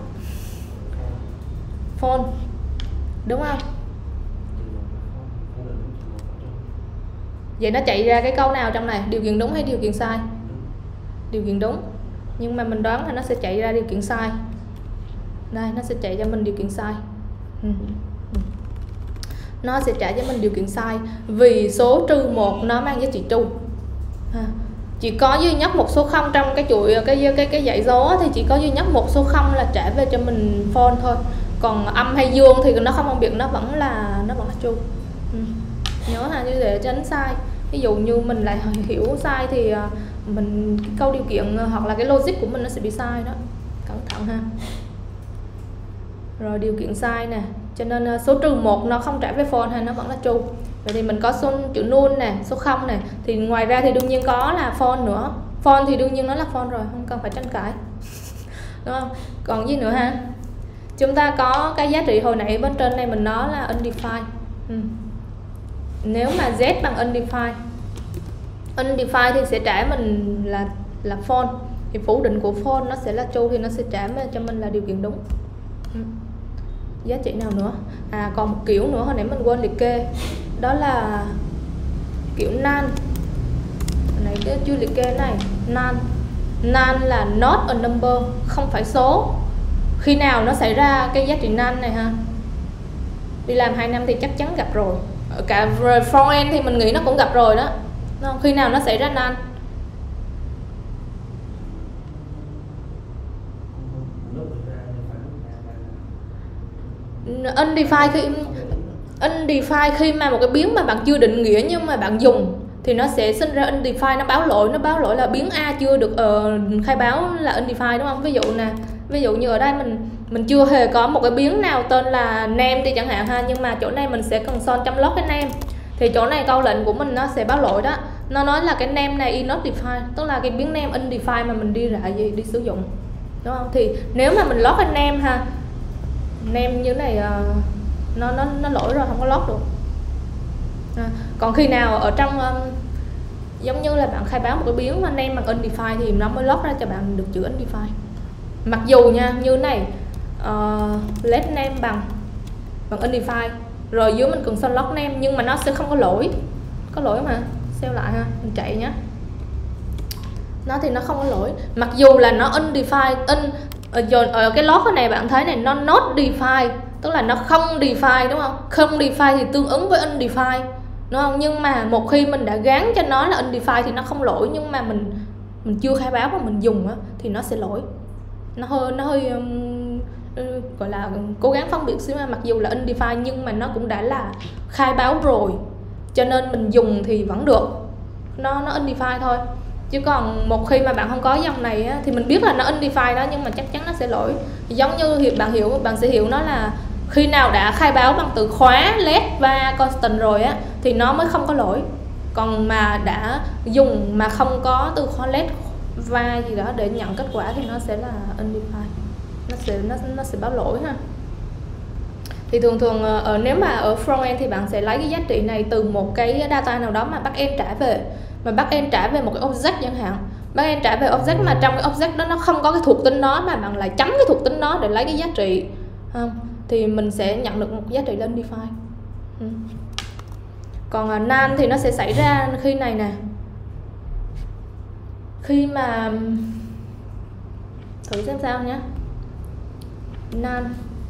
False. Đúng không? Vậy nó chạy ra cái câu nào trong này? Điều kiện đúng hay điều kiện sai? Điều kiện đúng. Nhưng mà mình đoán là nó sẽ chạy ra điều kiện sai. Đây, nó sẽ chạy cho mình điều kiện sai. Ừ. Nó sẽ trả cho mình điều kiện sai vì số trừ một nó mang giá trị true. Ha. Chỉ có duy nhất một số không trong cái chuỗi cái cái cái dãy số thì chỉ có duy nhất một số không là trả về cho mình false thôi. Còn âm hay dương thì nó không phân biệt, nó vẫn là nó vẫn là true. Ừ. Nhớ là như để tránh sai. Ví dụ như mình lại hiểu sai thì mình cái câu điều kiện hoặc là cái logic của mình nó sẽ bị sai đó. Cẩn thận ha. Rồi điều kiện sai nè, cho nên số trừ một nó không trả về false hay nó vẫn là true. Vậy thì mình có số chữ null nè, số không nè, thì ngoài ra thì đương nhiên có là false nữa. False thì đương nhiên nó là false rồi, không cần phải tranh cãi. Đúng không? Còn gì nữa ha? Chúng ta có cái giá trị hồi nãy bên trên này mình nói là undefined. Ừ. Nếu mà z bằng undefined, undefined thì sẽ trả mình là là false. Thì phủ định của false nó sẽ là true thì nó sẽ trả cho mình là điều kiện đúng. Ừ. Giá trị nào nữa? À còn một kiểu nữa hồi nãy mình quên liệt kê. Đó là kiểu null. Hồi nãy cái chưa liệt kê này, null. Null là not a number, không phải số. Khi nào nó xảy ra cái giá trị null này ha? Đi làm hai năm thì chắc chắn gặp rồi. Ở cả frontend thì mình nghĩ nó cũng gặp rồi đó. Đúng không? Khi nào nó xảy ra null? Undefined khi undefined khi mà một cái biến mà bạn chưa định nghĩa nhưng mà bạn dùng thì nó sẽ sinh ra undefined, nó báo lỗi, nó báo lỗi là biến A chưa được uh, khai báo là undefined, đúng không? Ví dụ nè, ví dụ như ở đây mình mình chưa hề có một cái biến nào tên là name đi chẳng hạn ha, nhưng mà chỗ này mình sẽ cần son chấm log cái name thì chỗ này câu lệnh của mình nó sẽ báo lỗi đó, nó nói là cái name này is not defined, tức là cái biến name undefined mà mình đi lại gì đi sử dụng, đúng không? Thì nếu mà mình log cái name ha, name như thế này uh, nó nó nó lỗi rồi, không có log được. À, còn khi nào ở trong um, giống như là bạn khai báo một cái biến mà name bằng undefined thì nó mới log ra cho bạn được chữ undefined. Mặc dù nha, như này uh, let name bằng bằng undefined rồi dưới mình cần son log name nhưng mà nó sẽ không có lỗi, có lỗi mà save lại ha, mình chạy nhé, nó thì nó không có lỗi mặc dù là nó undefined. Un ở, ở cái log này bạn thấy này, nó not defined tức là nó không define, đúng không? Không define thì tương ứng với undefined, đúng không? Nhưng mà một khi mình đã gán cho nó là undefined thì nó không lỗi, nhưng mà mình mình chưa khai báo mà mình dùng á thì nó sẽ lỗi. Nó hơi nó hơi um, gọi là cố gắng phân biệt xíu, mà mặc dù là undefined nhưng mà nó cũng đã là khai báo rồi, cho nên mình dùng thì vẫn được, nó nó undefined thôi. Chứ còn một khi mà bạn không có dòng này á, thì mình biết là nó undefined đó nhưng mà chắc chắn nó sẽ lỗi. Giống như bạn hiểu, bạn sẽ hiểu nó là khi nào đã khai báo bằng từ khóa, let và constant rồi á thì nó mới không có lỗi. Còn mà đã dùng mà không có từ khóa let và gì đó để nhận kết quả thì nó sẽ là undefined, nó sẽ nó nó sẽ báo lỗi ha. Thì thường thường ở nếu mà ở frontend thì bạn sẽ lấy cái giá trị này từ một cái data nào đó mà backend trả về, mà backend trả về một cái object chẳng hạn, backend trả về object mà trong cái object đó nó không có cái thuộc tính đó mà bạn lại chấm cái thuộc tính đó để lấy cái giá trị không? Thì mình sẽ nhận được một giá trị là undefined. Ừ. Còn uh, null thì nó sẽ xảy ra khi này nè, khi mà thử xem sao nhé, null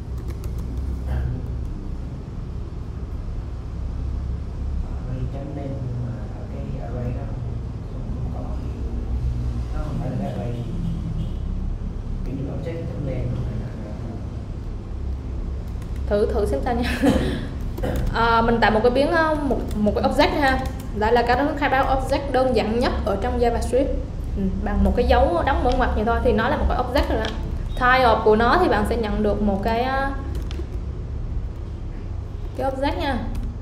thử thử xem sao nha. À, mình tạo một cái biến một một cái object ha, đây là cái khai báo object đơn giản nhất ở trong JavaScript, ừ, bằng một cái dấu đóng mở ngoặc như thôi thì nó là một cái object rồi đó. Type của nó thì bạn sẽ nhận được một cái cái object nha,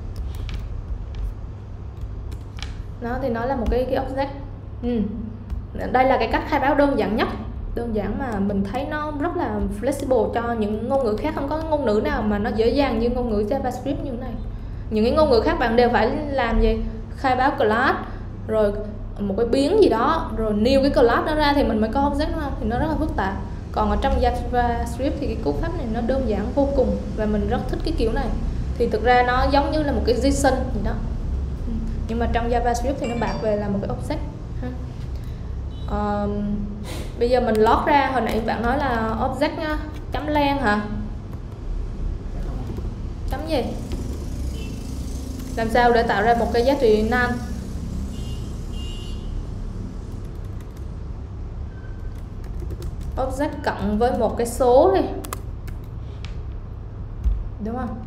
nó thì nó là một cái cái object. Ừ. Đây là cái cách khai báo đơn giản nhất, đơn giản mà mình thấy nó rất là flexible cho những ngôn ngữ khác, không có ngôn ngữ nào mà nó dễ dàng như ngôn ngữ JavaScript như thế này. những cái ngôn ngữ khác bạn đều phải làm gì, khai báo class rồi một cái biến gì đó rồi new cái class nó ra thì mình mới có object, đúng không? Thì nó rất là phức tạp. Còn ở trong JavaScript thì cái cú pháp này nó đơn giản vô cùng và mình rất thích cái kiểu này. Thì thực ra nó giống như là một cái JSON gì đó, nhưng mà trong JavaScript thì nó bạc về là một cái object ha. Uh, bây giờ mình lót ra, hồi nãy bạn nói là object nhá, chấm len hả? Chấm gì? Làm sao để tạo ra một cái giá trị null? Object cộng với một cái số đi, đúng không?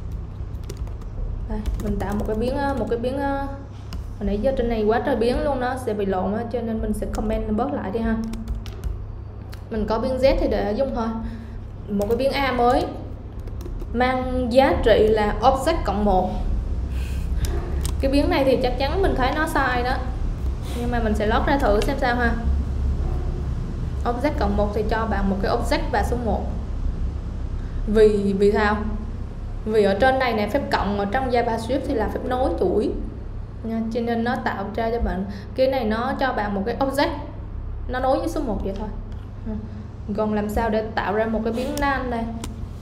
Đây, mình tạo một cái biến một cái biến hồi nãy giờ trên này quá trời biến luôn, nó sẽ bị lộn đó, cho nên mình sẽ comment bớt lại đi ha. Mình có biến Z thì để dùng thôi. Một cái biến A mới mang giá trị là object cộng một. Cái biến này thì chắc chắn mình thấy nó sai đó, nhưng mà mình sẽ lót ra thử xem sao ha. Object cộng một thì cho bạn một cái object và số một. Vì vì sao? Vì ở trên này này phép cộng ở trong JavaScript thì là phép nối chuỗi nha, cho nên nó tạo ra cho bạn cái này, nó cho bạn một cái object nó nối với số một vậy thôi. Còn làm sao để tạo ra một cái biến null đây?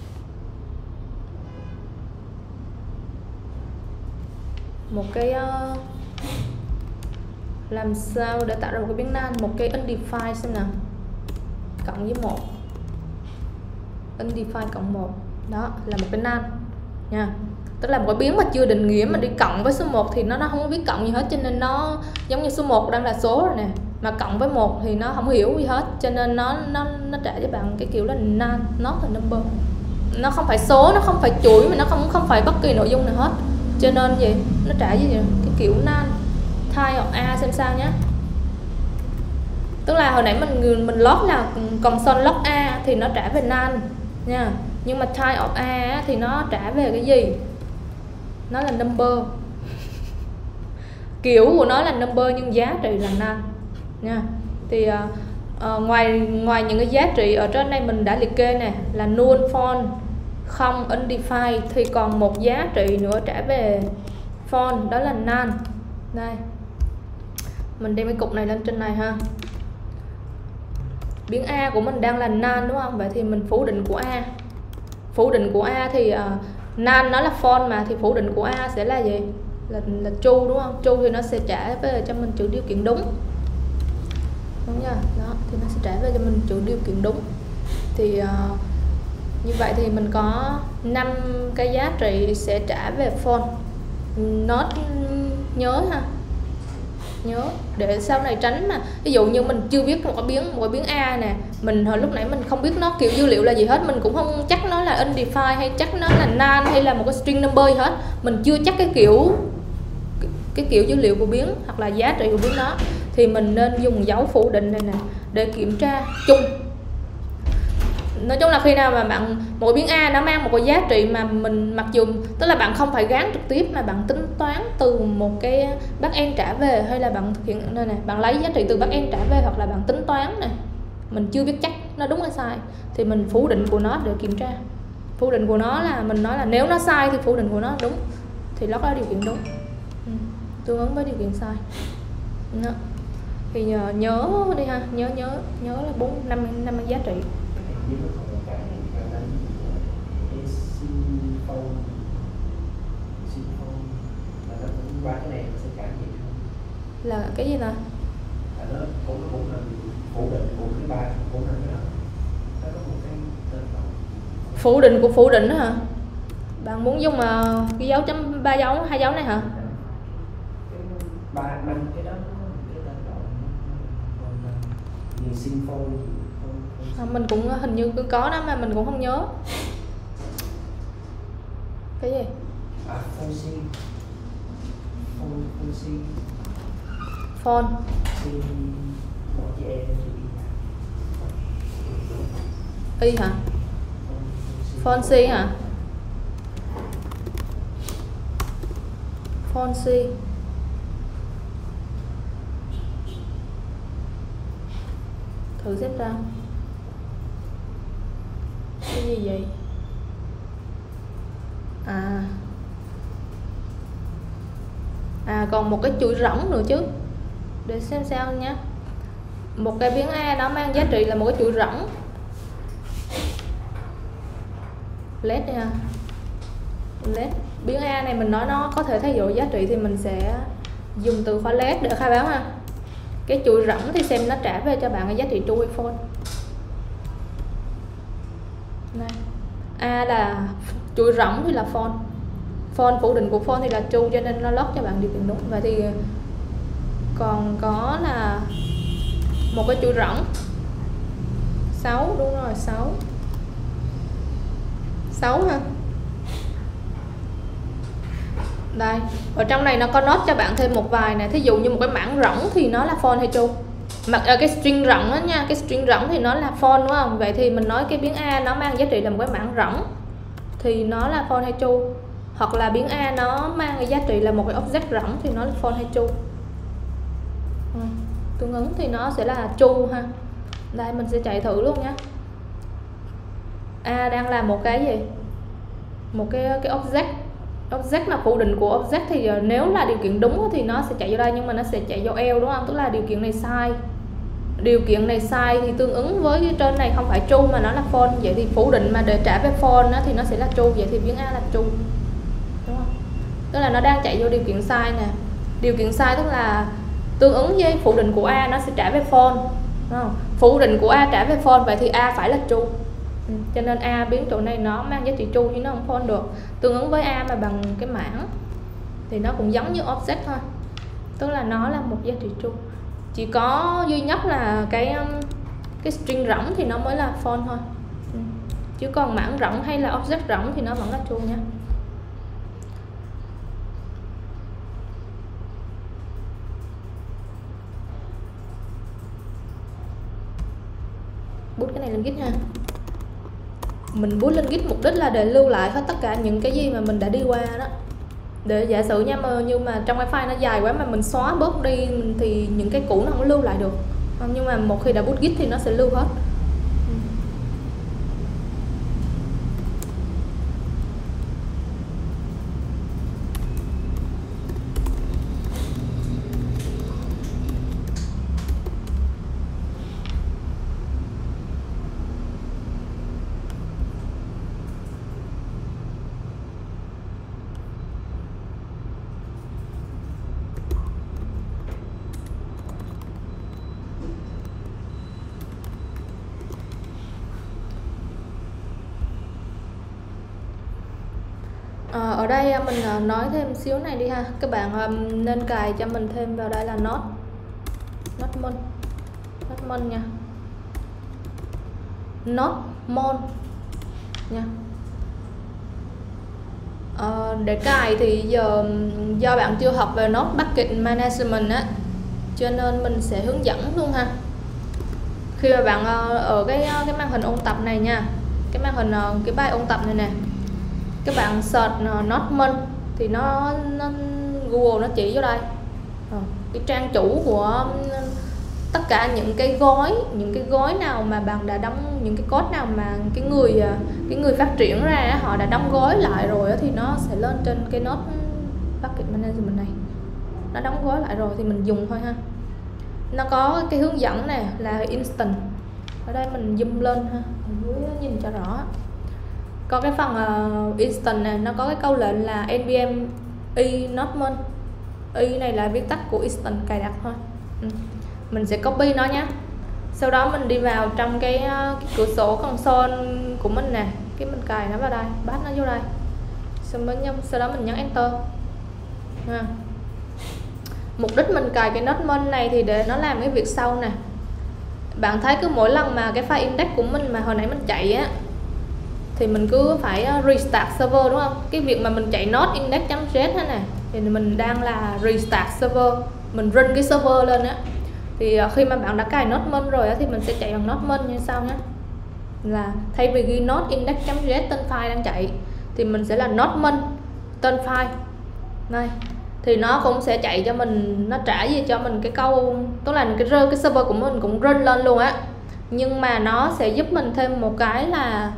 Một cái uh, làm sao để tạo ra một cái biến null, một cái undefined xem nào, cộng với một, undefined cộng một, đó là một cái null nha. Tức là một cái biến mà chưa định nghĩa mà đi cộng với số một thì nó nó không có biết cộng gì hết, cho nên nó giống như số một đang là số rồi nè, mà cộng với một thì nó không hiểu gì hết, cho nên nó nó nó trả cho bạn cái kiểu là null, not a number. Nó không phải số, nó không phải chuỗi, mà nó không không phải bất kỳ nội dung nào hết, cho nên gì nó trả gì vậy? Cái kiểu null. Type of A xem sao nhé. Tức là hồi nãy mình mình lót là console log A thì nó trả về null nha, nhưng mà type of A thì nó trả về cái gì? Nó là number. Kiểu của nó là number nhưng giá trị là null nha. Thì uh, uh, ngoài ngoài những cái giá trị ở trên đây mình đã liệt kê nè, là null, false, không, undefined, thì còn một giá trị nữa trả về false, đó là null. Đây, mình đem cái cục này lên trên này ha. Biến A của mình đang là null đúng không? Vậy thì mình phủ định của A. Phủ định của A thì uh, null nó là false mà, thì phủ định của A sẽ là gì? Là, là true đúng không? True thì nó sẽ trả về cho mình chữ điều kiện đúng. Đúng nha, đó, thì nó sẽ trả về cho mình chữ điều kiện đúng. Thì uh, như vậy thì mình có năm cái giá trị sẽ trả về false. Not nhớ ha. Nhớ để sau này tránh mà ví dụ như mình chưa biết một cái biến một cái biến A nè, mình hồi lúc nãy mình không biết nó kiểu dữ liệu là gì hết, mình cũng không chắc nó là undefined hay chắc nó là null hay là một cái string number gì hết, mình chưa chắc cái kiểu cái, cái kiểu dữ liệu của biến hoặc là giá trị của biến đó, thì mình nên dùng dấu phủ định này nè để kiểm tra chung. Nói chung là khi nào mà bạn một biến A nó mang một cái giá trị mà mình mặc dù tức là bạn không phải gán trực tiếp mà bạn tính toán từ một cái backend trả về, hay là bạn thực hiện đây này, bạn lấy giá trị từ backend trả về, hoặc là bạn tính toán này, mình chưa biết chắc nó đúng hay sai thì mình phủ định của nó để kiểm tra. Phủ định của nó là mình nói là nếu nó sai thì phủ định của nó đúng, thì nó có điều kiện đúng, ừ, tương ứng với điều kiện sai đó. Thì nhớ, nhớ đi ha, nhớ nhớ nhớ là bốn năm năm giá trị. Qua cái này nó sẽ trả gì không? Là cái gì nè? Nó cũng cũng là phủ định của thứ ba của nó nữa. Nó có một cái tên gọi. Phủ định của phủ định đó hả? Bạn muốn dùng mà cái dấu chấm ba dấu hai dấu này hả? Ba năm cái đó cái tên gọi như Symfony. À, mình cũng hình như cứ có đó mà mình cũng không nhớ. Cái gì? À, Fonsi. Fonsi. Phone. Y hả? Fonsi hả? Fonsi. Thử xếp ra. Cái gì vậy? À, À còn một cái chuỗi rỗng nữa chứ, để xem sao nhé. Một cái biến A nó mang giá trị là một cái chuỗi rỗng. Let nha, let biến A này mình nói nó có thể thay đổi giá trị thì mình sẽ dùng từ khóa let để khai báo ha. Cái chuỗi rỗng thì xem nó trả về cho bạn cái giá trị true hay false. Này. A là chuỗi rỗng thì là false, false phủ định của false thì là true, cho nên nó lót cho bạn điều kiện đúng. Vậy thì còn có là một cái chuỗi rỗng sáu, đúng rồi, sáu sáu ha. Đây, ở trong này nó có nốt cho bạn thêm một vài này. Thí dụ như một cái mảng rỗng thì nó là false hay true. Mặc ở cái string rỗng đó nha, cái string rỗng thì nó là false đúng không? Vậy thì mình nói cái biến A nó mang giá trị là một cái mảng rỗng thì nó là false hay true. Hoặc là biến A nó mang cái giá trị là một cái object rỗng thì nó là false hay true. Ừ, tương ứng thì nó sẽ là true ha. Đây mình sẽ chạy thử luôn nhé. A đang là một cái gì? Một cái cái object. Object là phủ định của object thì nếu là điều kiện đúng thì nó sẽ chạy vô đây, nhưng mà nó sẽ chạy vô else đúng không? Tức là điều kiện này sai. Điều kiện này sai thì tương ứng với cái trên này không phải true mà nó là false. Vậy thì phủ định mà để trả về false đó, thì nó sẽ là true. Vậy thì biến A là true, đúng không? Tức là nó đang chạy vô điều kiện sai nè. Điều kiện sai tức là tương ứng với phủ định của A nó sẽ trả về false, đúng không? Phủ định của A trả về false, vậy thì A phải là true. Ừ, cho nên A biến chỗ này nó mang giá trị true chứ nó không false được. Tương ứng với A mà bằng cái mảng thì nó cũng giống như object thôi, tức là nó là một giá trị true. Chỉ có duy nhất là cái cái string rỗng thì nó mới là false thôi. Ừ. Chứ còn mảng rỗng hay là object rỗng thì nó vẫn là true nha. Bút cái này lên Git nha. Mình bút lên Git mục đích là để lưu lại hết tất cả những cái gì mà mình đã đi qua đó. Để giả sử nha, mà nhưng mà trong cái file nó dài quá mà mình xóa bớt đi thì những cái cũ nó không lưu lại được. Nhưng mà một khi đã bút Git thì nó sẽ lưu hết. À, ở đây mình nói thêm xíu này đi ha. Các bạn um, nên cài cho mình thêm vào đây là node node mon node mon nha, node mon nha. À, để cài thì giờ do bạn chưa học về node bucket management á, cho nên mình sẽ hướng dẫn luôn ha. Khi mà bạn ở cái cái màn hình ôn tập này nha, cái màn hình cái bài ôn tập này nè, các bạn search node mon thì nó, nó Google nó chỉ vô đây à, cái trang chủ của tất cả những cái gói những cái gói nào mà bạn đã đóng, những cái code nào mà cái người cái người phát triển ra họ đã đóng gói lại rồi thì nó sẽ lên trên cái node bucket management này. Nó đóng gói lại rồi thì mình dùng thôi ha. Nó có cái hướng dẫn này là instant, ở đây mình zoom lên ha, nhìn cho rõ. Có cái phần uh, instant này nó có cái câu lệnh là npm i node mon. I này là viết tắt của instant cài đặt thôi. Ừ. Mình sẽ copy nó nhé. Sau đó mình đi vào trong cái, uh, cái cửa sổ console của mình nè, cái mình cài nó vào đây, bắt nó vô đây. Sau, mới nhâm, sau đó mình nhấn enter. À. Mục đích mình cài cái node mon này thì để nó làm cái việc sau nè. Bạn thấy cứ mỗi lần mà cái file index của mình mà hồi nãy mình chạy á thì mình cứ phải restart server đúng không? Cái việc mà mình chạy node index.js thế này thì mình đang là restart server, mình run cái server lên á. Thì khi mà bạn đã cài node mon rồi á thì mình sẽ chạy bằng node mon như sau nhé. Là thay vì ghi node index.js tên file đang chạy thì mình sẽ là node mon tên file. Đây. Thì nó cũng sẽ chạy cho mình, nó trả gì cho mình cái câu, tức là cái cái server của mình cũng run lên luôn á. Nhưng mà nó sẽ giúp mình thêm một cái là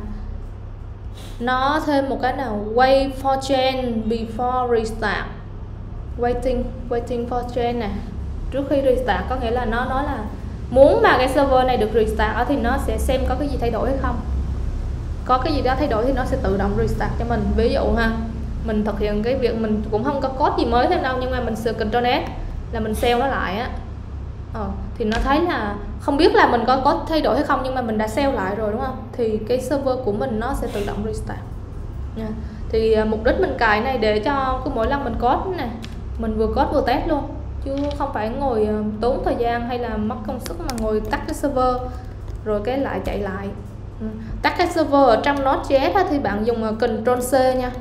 nó thêm một cái nào wait for change before restart. waiting waiting for change nè, trước khi restart có nghĩa là nó nói là muốn mà cái server này được restart thì nó sẽ xem có cái gì thay đổi hay không, có cái gì đó thay đổi thì nó sẽ tự động restart cho mình. Ví dụ ha, mình thực hiện cái việc mình cũng không có code gì mới thêm đâu, nhưng mà mình sẽ Ctrl S là mình save nó lại á, ờ, thì nó thấy là không biết là mình có code thay đổi hay không, nhưng mà mình đã save lại rồi đúng không, thì cái server của mình nó sẽ tự động restart nha. Thì uh, mục đích mình cài này để cho cứ mỗi lần mình code nè, mình vừa code vừa test luôn, chứ không phải ngồi uh, tốn thời gian hay là mất công sức mà ngồi tắt cái server rồi cái lại chạy lại. Ừ. Tắt cái server ở trong Node.js thì bạn dùng uh, Ctrl C nha,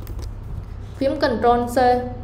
phím Ctrl C.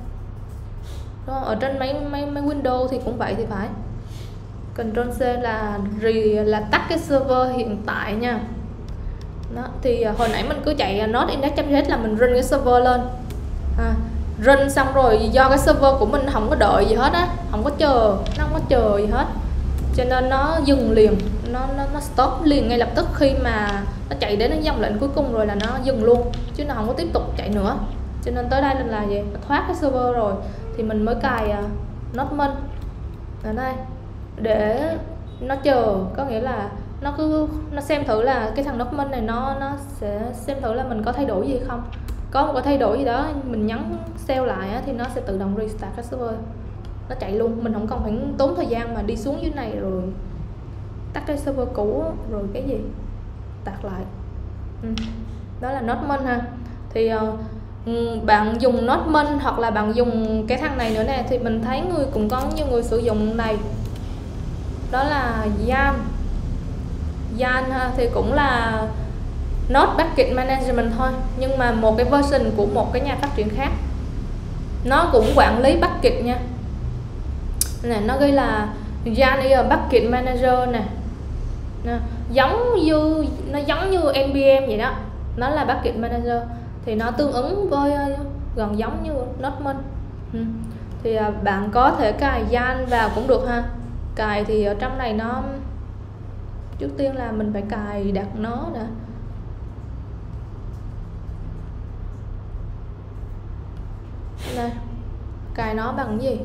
Đó, ở trên mấy mấy mấy Windows thì cũng vậy thì phải. Ctrl C là là tắt cái server hiện tại nha. Đó, thì uh, hồi nãy mình cứ chạy uh, node index.js là mình run cái server lên, à, run xong rồi do cái server của mình không có đợi gì hết á, không có chờ, nó không có chờ gì hết, cho nên nó dừng liền, nó nó, nó stop liền ngay lập tức khi mà nó chạy đến cái dòng lệnh cuối cùng rồi là nó dừng luôn, chứ nó không có tiếp tục chạy nữa. Cho nên tới đây là, là gì? Thoát cái server rồi thì mình mới cài uh, Nodman ở đây để nó chờ, có nghĩa là nó cứ nó xem thử là cái thằng Nodman này nó nó sẽ xem thử là mình có thay đổi gì không. Có một cái thay đổi gì đó mình nhấn save lại á, thì nó sẽ tự động restart cái server, nó chạy luôn, mình không cần phải tốn thời gian mà đi xuống dưới này rồi tắt cái server cũ rồi cái gì tạt lại. Ừ. Đó là Nodman ha. Thì uh, bạn dùng Nodman hoặc là bạn dùng cái thằng này nữa nè, thì mình thấy người cũng có nhiều người sử dụng này, đó là Yarn. Yarn ha, thì cũng là Node Bucket Management thôi, nhưng mà một cái version của một cái nhà phát triển khác. Nó cũng quản lý bucket nha. Nè, nó ghi là Yarn is a Bucket Manager nè. Nè, giống như nó giống như en pê em vậy đó. Nó là Bucket Manager thì nó tương ứng với gần giống như Nodman. Ừ. Thì à, bạn có thể cài Yarn vào cũng được ha. Cài thì ở trong này nó trước tiên là mình phải cài đặt nó đã. Đây, cài nó bằng gì?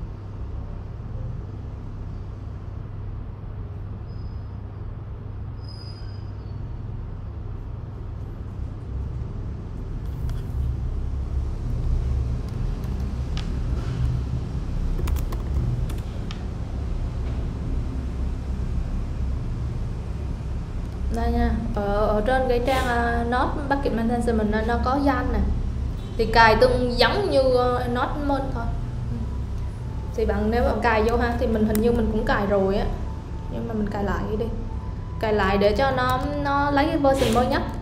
Đây nha, ở, ở trên cái trang uh, Node Bucket Management nó có Yarn nè, thì cài tương giống như uh, Nodman thôi. Thì bạn nếu bạn cài vô ha, thì mình hình như mình cũng cài rồi á, nhưng mà mình cài lại đi, cài lại để cho nó nó lấy cái version mới nhất.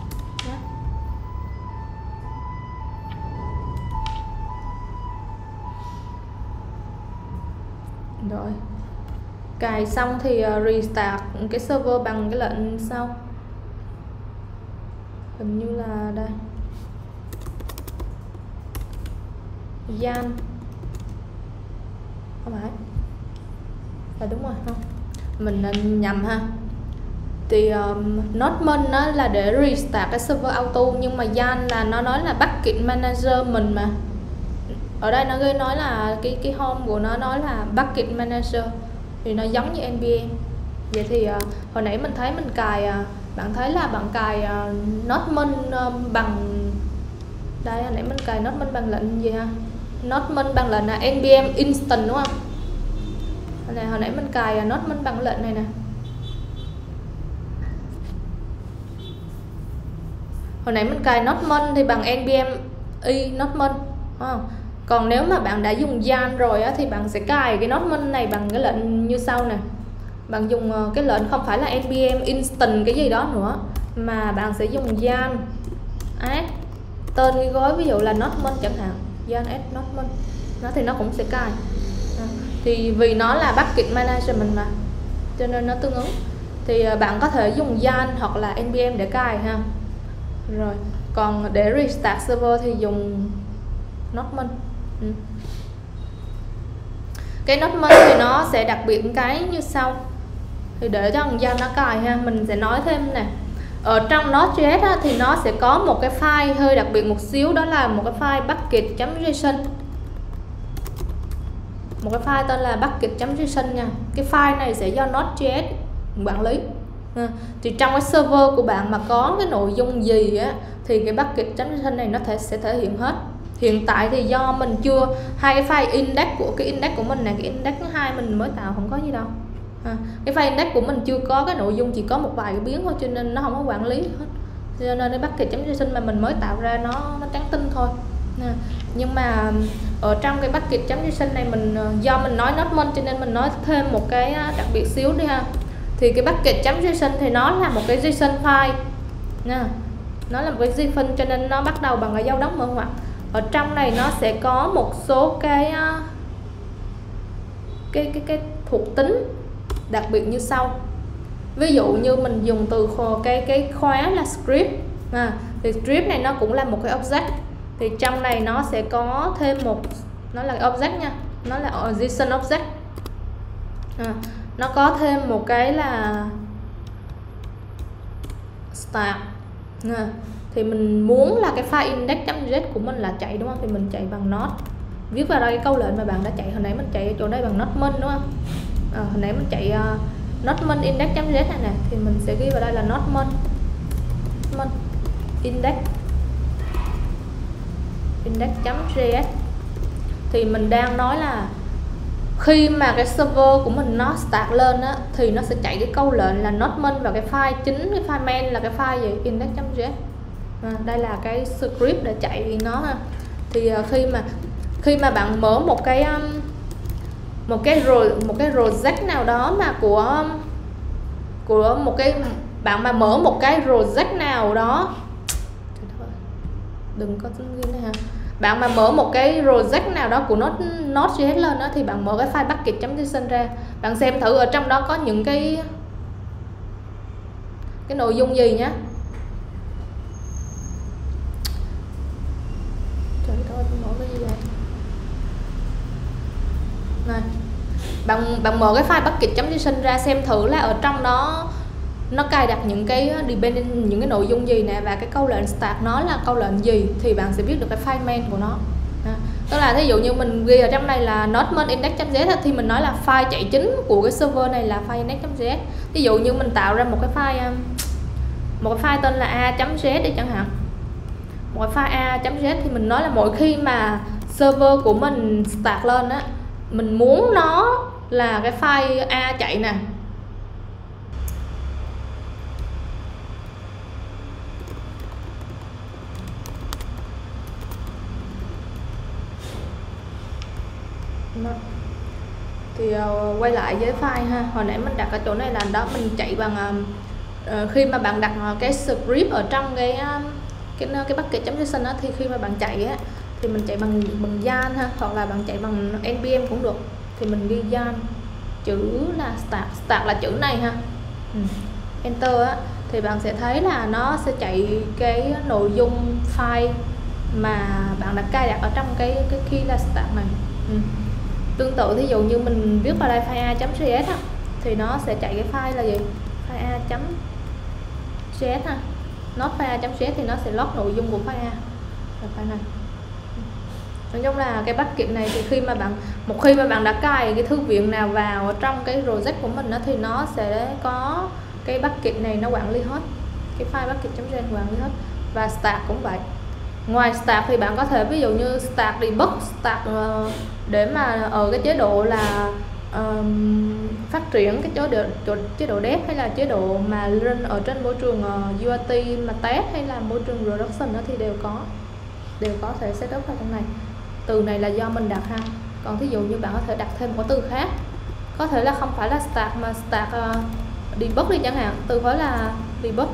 Rồi cài xong thì uh, restart cái server bằng cái lệnh sau, hình như là đây Yarn, không phải là đúng rồi không, mình nhầm ha. Thì um, Nodman nó là để restart cái server auto, nhưng mà Yarn là nó nói là Bucket Manager mình mà. Ở đây nó ghi nói là cái cái home của nó nói là Bucket Manager, thì nó giống như en pê em. Vậy thì uh, hồi nãy mình thấy mình cài uh, bạn thấy là bạn cài uh, Nodman uh, bằng đây, hồi nãy mình cài Nodman bằng lệnh gì ha? Nodman bằng lệnh là en pê em instant đúng không? Này, hồi nãy mình cài uh, Nodman bằng lệnh này nè. Hồi nãy mình cài Nodman thì bằng en pê em i Nodman, đúng không? Còn nếu mà bạn đã dùng Yarn rồi á, thì bạn sẽ cài cái Nodman này bằng cái lệnh như sau nè. Bạn dùng cái lệnh không phải là en pê em instant cái gì đó nữa, mà bạn sẽ dùng Yarn add tên cái gói, ví dụ là Nodman chẳng hạn, Yarn add Nodman, nó thì nó cũng sẽ cài. À, thì vì nó là Bucket Management mà, cho nên nó tương ứng. Thì bạn có thể dùng Yarn hoặc là en pê em để cài ha. Rồi, còn để restart server thì dùng Nodman. Ừ. Cái Nodman thì nó sẽ đặc biệt cái như sau. Thì để cho thằng Yarn nó cài ha, mình sẽ nói thêm nè. Ở trong Node.js á, thì nó sẽ có một cái file hơi đặc biệt một xíu, đó là một cái file bucket.json. một cái file tên là bucket.json nha. Cái file này sẽ do Node.js quản lý. À, thì trong cái server của bạn mà có cái nội dung gì á thì cái bucket.json này nó thể sẽ thể hiện hết. Hiện tại thì do mình chưa hai cái file index của cái index của mình này, cái index thứ hai mình mới tạo không có gì đâu. À, cái file index của mình chưa có cái nội dung, chỉ có một vài cái biến thôi cho nên nó không có quản lý hết. Cho nên cái bucket.json mà mình mới tạo ra nó nó trắng tinh thôi. À, nhưng mà ở trong cái bucket.json này mình do mình nói Node cho nên mình nói thêm một cái đặc biệt xíu đi ha. Thì cái bucket.json thì nó là một cái JSON file nha. Nó là một cái JSON cho nên nó bắt đầu bằng cái dấu đóng mở ngoặc. Ở trong này nó sẽ có một số cái cái cái cái thuộc tính đặc biệt như sau. Ví dụ như mình dùng từ cái cái khóa là script. À, thì script này nó cũng là một cái object. Thì trong này nó sẽ có thêm một, nó là object nha, nó là JSON object. À, nó có thêm một cái là start. À, thì mình muốn là cái file index.js của mình là chạy đúng không, thì mình chạy bằng Node. Viết vào đây cái câu lệnh mà bạn đã chạy hồi nãy, mình chạy ở chỗ đây bằng Node min đúng không. À, hồi nãy mình chạy uh, Node min index.js này nè, thì mình sẽ ghi vào đây là Node min min index index.js. Thì mình đang nói là khi mà cái server của mình nó start lên á, thì nó sẽ chạy cái câu lệnh là node min vào cái file chính, cái file main là cái file gì index.js. À, đây là cái script để chạy nó ha. Thì uh, khi mà khi mà bạn mở một cái um, một cái rồi một cái project nào đó mà của của một cái bạn mà mở một cái project nào đó, đừng có tính ghi này ha. Bạn mà mở một cái project nào đó của Node Node.js lên đó, thì bạn mở cái file bucket.json ra, bạn xem thử ở trong đó có những cái cái nội dung gì nhé. Trời ơi, mở cái gì vậy? Này, bạn bạn mở cái file bucket.json ra xem thử là ở trong đó nó cài đặt những cái dependent, những cái nội dung gì nè, và cái câu lệnh start nó là câu lệnh gì, thì bạn sẽ biết được cái file main của nó. À, tức là thí dụ như mình ghi ở trong này là node min index.js thì mình nói là file chạy chính của cái server này là file index.js. Ví dụ như mình tạo ra một cái file một cái file tên là a.js đi chẳng hạn, một cái file a.js, thì mình nói là mỗi khi mà server của mình start lên á, mình muốn nó là cái file a chạy nè. Thì uh, quay lại với file ha, hồi nãy mình đặt ở chỗ này là đó, mình chạy bằng uh, khi mà bạn đặt cái script ở trong cái uh, cái cái bucket.json á, thì khi mà bạn chạy á thì mình chạy bằng bằng yan ha, hoặc là bạn chạy bằng npm cũng được. Thì mình ghi yan, chữ là start, start là chữ này ha, ừ. Enter á, thì bạn sẽ thấy là nó sẽ chạy cái nội dung file mà bạn đã cài đặt ở trong cái cái key là start này. Ừ. Tương tự thí dụ như mình viết vào đây file a.js á, thì nó sẽ chạy cái file là gì, file a.js ha, node file a.js thì nó sẽ log nội dung của file a là file này. Nói chung là cái bucket này thì khi mà bạn một khi mà bạn đã cài cái thư viện nào vào ở trong cái project của mình đó, thì nó sẽ có cái bucket này nó quản lý hết, cái file bucket.js quản lý hết. Và start cũng vậy. Ngoài start thì bạn có thể ví dụ như start debug, start uh, để mà ở cái chế độ là uh, phát triển cái chế độ chế độ dev, hay là chế độ mà lên ở trên môi trường uh, u a tê mà test, hay là môi trường production đó, thì đều có đều có thể setup vào trong này. Từ này là do mình đặt ha. Còn thí dụ như bạn có thể đặt thêm một từ khác, có thể là không phải là start mà start uh, debug đi chẳng hạn, từ khóa là debug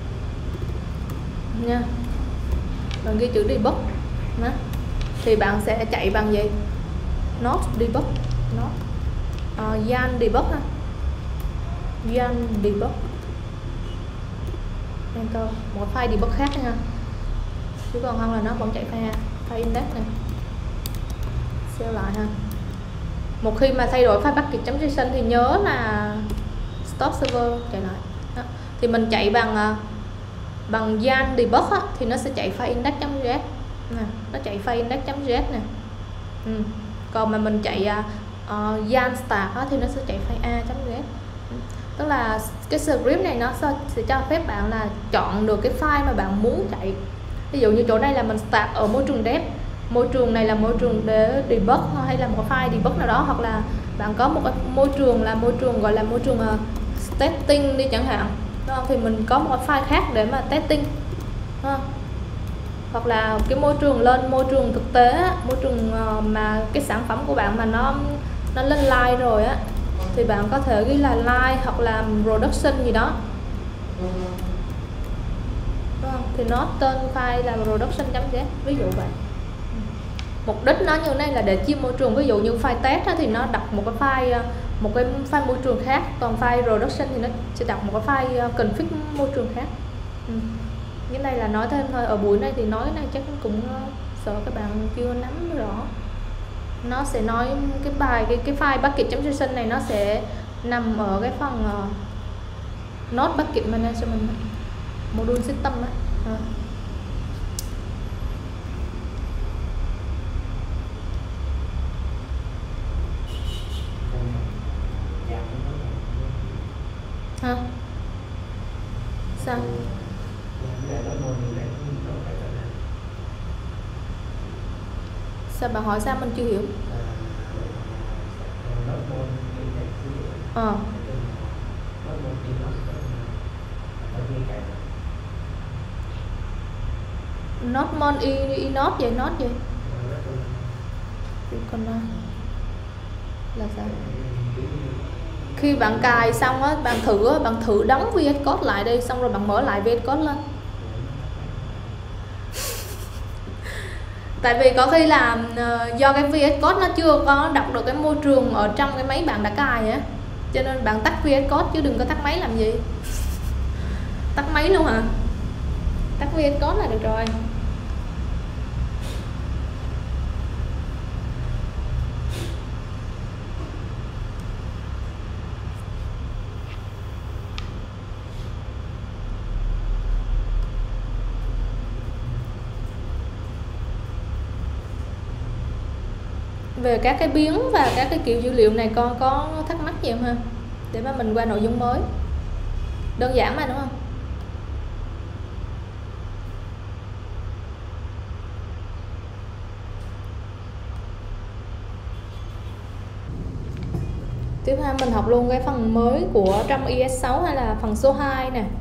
nha, bạn ghi chữ debug đó. Thì bạn sẽ chạy bằng gì, node debug, node uh, yan debug ha, yan debug, enter một file debug khác nha, chứ còn không là nó vẫn chạy file file index này. Save lại ha. Một khi mà thay đổi file bucket.json thì nhớ là stop server, chạy lại đó. Thì mình chạy bằng bằng yan debug á, thì nó sẽ chạy file index.js nè, nó chạy file index.js nè. Ừ. Còn mà mình chạy uh, Jan Start á, thì nó sẽ chạy file a.get. Tức là cái script này nó sẽ cho phép bạn là chọn được cái file mà bạn muốn chạy. Ví dụ như chỗ này là mình start ở môi trường dev, môi trường này là môi trường để debug hay là một file debug nào đó, hoặc là bạn có một cái môi trường là môi trường gọi là môi trường uh, testing đi chẳng hạn, đúng không? Thì mình có một file khác để mà testing, đúng không? Hoặc là cái môi trường lên môi trường thực tế, môi trường uh, mà cái sản phẩm của bạn mà nó nó lên live rồi á, thì bạn có thể ghi là live hoặc là production gì đó, đúng không? Thì nó tên file là production.j, ví dụ vậy. Mục đích nó như này là để chia môi trường. Ví dụ như file test á, thì nó đọc một cái file một cái file môi trường khác, còn file production thì nó sẽ đọc một cái file config môi trường khác. Ừ. Cái này là nói thêm thôi, ở buổi này thì nói cái này chắc cũng sợ các bạn chưa nắm rõ. Nó sẽ nói cái bài cái cái file bucket.json này nó sẽ nằm ở cái phần uh, node bucket management, module system á. À. Hả? Sao? Sao bạn hỏi sao mình chưa hiểu? Ờ. Not mon y y not vậy, not vậy. Còn là sao? Khi bạn cài xong á, bạn thử bạn thử đóng vê ét Code lại đi, xong rồi bạn mở lại vê ét Code lên. Tại vì có khi là uh, do cái vê ét Code nó chưa có đọc được cái môi trường ở trong cái máy bạn đã cài á, cho nên bạn tắt vê ét Code chứ đừng có tắt máy làm gì. Tắt máy luôn hả? Tắt vê ét Code là được rồi. Về các cái biến và các cái kiểu dữ liệu này con có thắc mắc gì không ha? Để mà mình qua nội dung mới. Đơn giản mà đúng không? Tiếp theo mình học luôn cái phần mới của trong i ét sáu hay là phần số hai nè,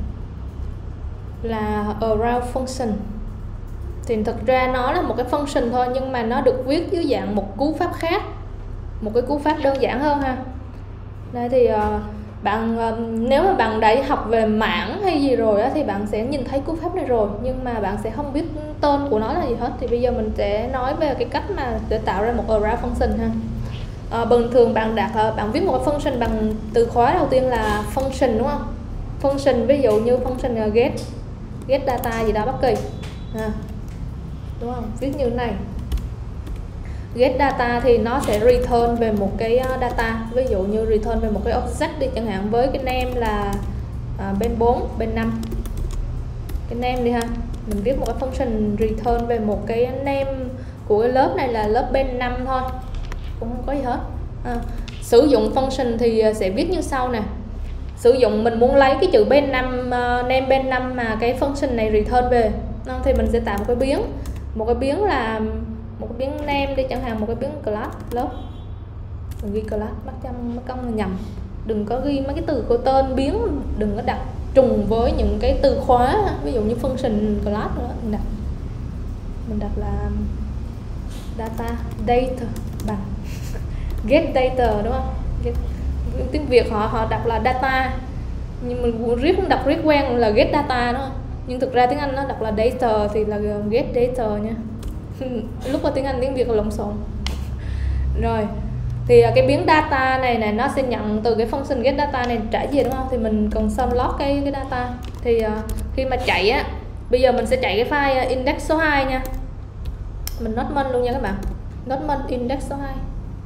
là around function. Thì thực ra nó là một cái function thôi, nhưng mà nó được viết dưới dạng một cú pháp khác, một cái cú pháp đơn giản hơn ha. Đây thì uh, bạn uh, nếu mà bạn đã học về mảng hay gì rồi á, thì bạn sẽ nhìn thấy cú pháp này rồi, nhưng mà bạn sẽ không biết tên của nó là gì hết. Thì bây giờ mình sẽ nói về cái cách mà để tạo ra một around function ha. Uh, bình thường bạn đặt uh, bạn viết một cái function bằng từ khóa đầu tiên là function, đúng không? Function ví dụ như function uh, get get data gì đó bất kỳ ha, đúng không? Viết như thế này. Get data thì nó sẽ return về một cái data, ví dụ như return về một cái object đi chẳng hạn, với cái name là à, bên bốn, bên năm. Cái name đi ha. Mình viết một cái function return về một cái name của cái lớp này là lớp bên năm thôi, cũng không có gì hết. À, sử dụng function thì sẽ viết như sau nè. Sử dụng mình muốn lấy cái chữ bên năm, uh, name bên năm mà cái function này return về, thì mình sẽ tạo một cái biến, một cái biến là một cái biến name đi chẳng hạn, một cái biến class lớp. Đừng ghi class, bắt trong mất công là nhầm. Đừng có ghi mấy cái từ của tên biến, đừng có đặt trùng với những cái từ khóa, ví dụ như function class nữa. Mình đặt mình đặt là data data bằng get data, đúng không? Get, tiếng Việt họ họ đọc là data, nhưng mình riết đọc riết quen là get data đó, nhưng thực ra tiếng Anh nó đọc là data thì là get data nha. Lúc mà tiếng Anh tiếng Việt là lộn xộn. Rồi thì cái biến data này này nó sẽ nhận từ cái function get data này trả về, đúng không? Thì mình cần sum log cái cái data. Thì uh, khi mà chạy á, bây giờ mình sẽ chạy cái file uh, index số hai nha. Mình not mon luôn nha các bạn. Not mon index số hai.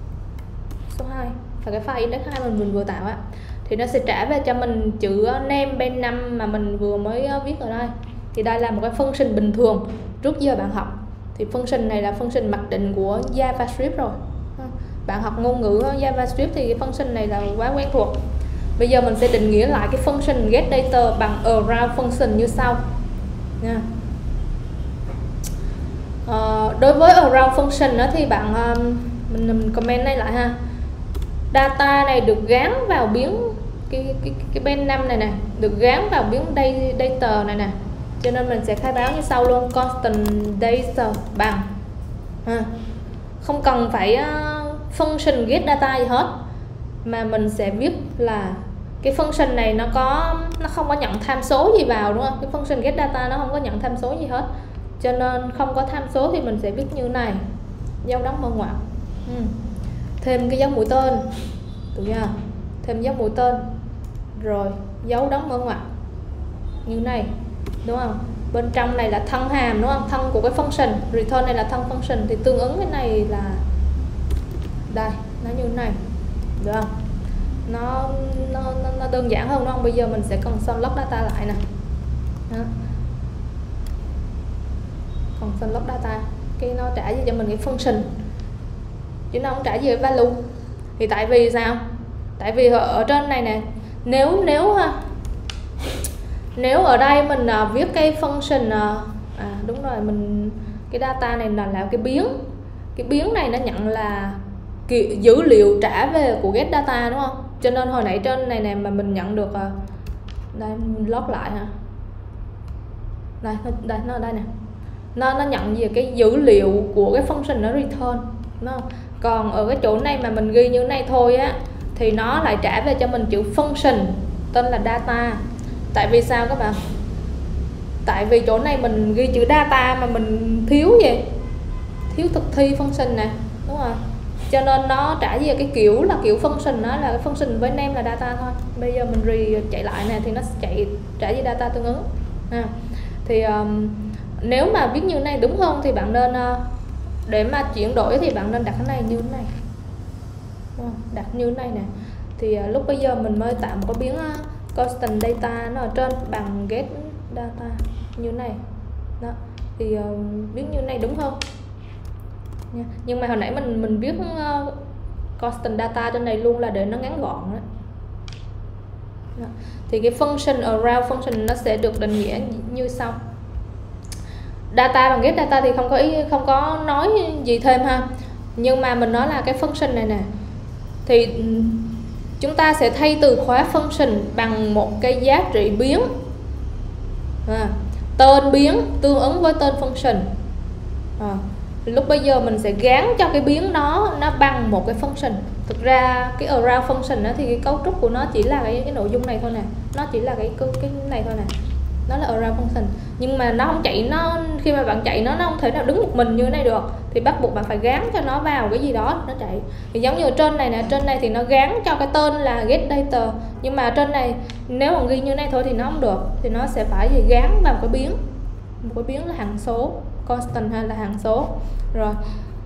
Số hai là cái file index hai mình, mình vừa tạo á. Thì nó sẽ trả về cho mình chữ name bên năm mà mình vừa mới uh, viết ở đây. Thì đây là một cái function bình thường trước giờ bạn học. Thì function này là function mặc định của JavaScript rồi. bạn học ngôn ngữ JavaScript thì cái function này là quá quen thuộc. Bây giờ mình sẽ định nghĩa lại cái function getData bằng around function như sau nha. Uh, đối với around function đó thì bạn um, mình, mình comment này lại ha. Data này được gắn vào biến cái cái cái bên năm này nè, được gắn vào biến data này nè, cho nên mình sẽ khai báo như sau luôn: constant data bằng ha. Không cần phải uh, function get data gì hết, mà mình sẽ viết là cái function này nó có nó không có nhận tham số gì vào, đúng không? Cái function get data nó không có nhận tham số gì hết, cho nên không có tham số thì mình sẽ viết như này, dấu đóng mở ngoặc, ừ. thêm cái dấu mũi tên, được chưa? Thêm dấu mũi tên rồi dấu đóng mở ngoặc như này, đúng không? Bên trong này là thân hàm, đúng không? Thân của cái function, return này là thân function, thì tương ứng cái này là đây, nó như thế này, được không? Nó nó, nó, nó đơn giản hơn, đúng không? Bây giờ mình sẽ cần son log data lại nè. Đó. Còn son log data, cái nó trả gì cho mình cái function, chứ nó không trả gì cái value. Thì tại vì sao? Tại vì ở, ở trên này nè, nếu nếu ha, nếu ở đây mình uh, viết cái function uh, à đúng rồi, mình cái data này là là cái biến, cái biến này nó nhận là kỳ, dữ liệu trả về của get data, đúng không? Cho nên hồi nãy trên này nè mà mình nhận được uh, đây, mình log lại ha, đây đây nó ở đây nè, nó nó nhận về cái dữ liệu của cái function nó return, đúng không? Còn ở cái chỗ này mà mình ghi như thế này thôi á, thì nó lại trả về cho mình chữ function tên là data. Tại vì sao các bạn? Tại vì chỗ này mình ghi chữ data mà mình thiếu gì? Thiếu thực thi function nè, đúng không? Cho nên nó trả về cái kiểu là kiểu function, nó là cái function với name là data thôi. Bây giờ mình re chạy lại nè thì nó chạy trả về data tương ứng. À, thì um, nếu mà viết như này đúng hơn thì bạn nên uh, để mà chuyển đổi thì bạn nên đặt cái này như thế này, đúng không? Đặt như thế này nè, thì uh, lúc bây giờ mình mới tạo một cái biến uh, constant data nó ở trên bằng get data như này đó, thì uh, viết như này đúng hơn nha. Nhưng mà hồi nãy mình mình viết uh, constant data trên này luôn là để nó ngắn gọn đó. Đó. Thì cái function around function nó sẽ được định nghĩa như sau: data bằng get data thì không có ý không có nói gì thêm ha, nhưng mà mình nói là cái function này nè, thì chúng ta sẽ thay từ khóa function bằng một cái giá trị biến, à, tên biến tương ứng với tên function. À, lúc bây giờ mình sẽ gán cho cái biến đó nó bằng một cái function. Thực ra cái around function đó thì cái cấu trúc của nó chỉ là cái, cái nội dung này thôi nè, nó chỉ là cái cái này thôi nè, nó là around function. Nhưng mà nó không chạy, nó khi mà bạn chạy nó nó không thể nào đứng một mình như thế này được, thì bắt buộc bạn phải gán cho nó vào cái gì đó nó chạy. Thì giống như ở trên này nè, trên này thì nó gán cho cái tên là get data, nhưng mà trên này nếu mà ghi như này thôi thì nó không được, thì nó sẽ phải gì gán vào một cái biến, một cái biến là hằng số constant hay là hằng số. Rồi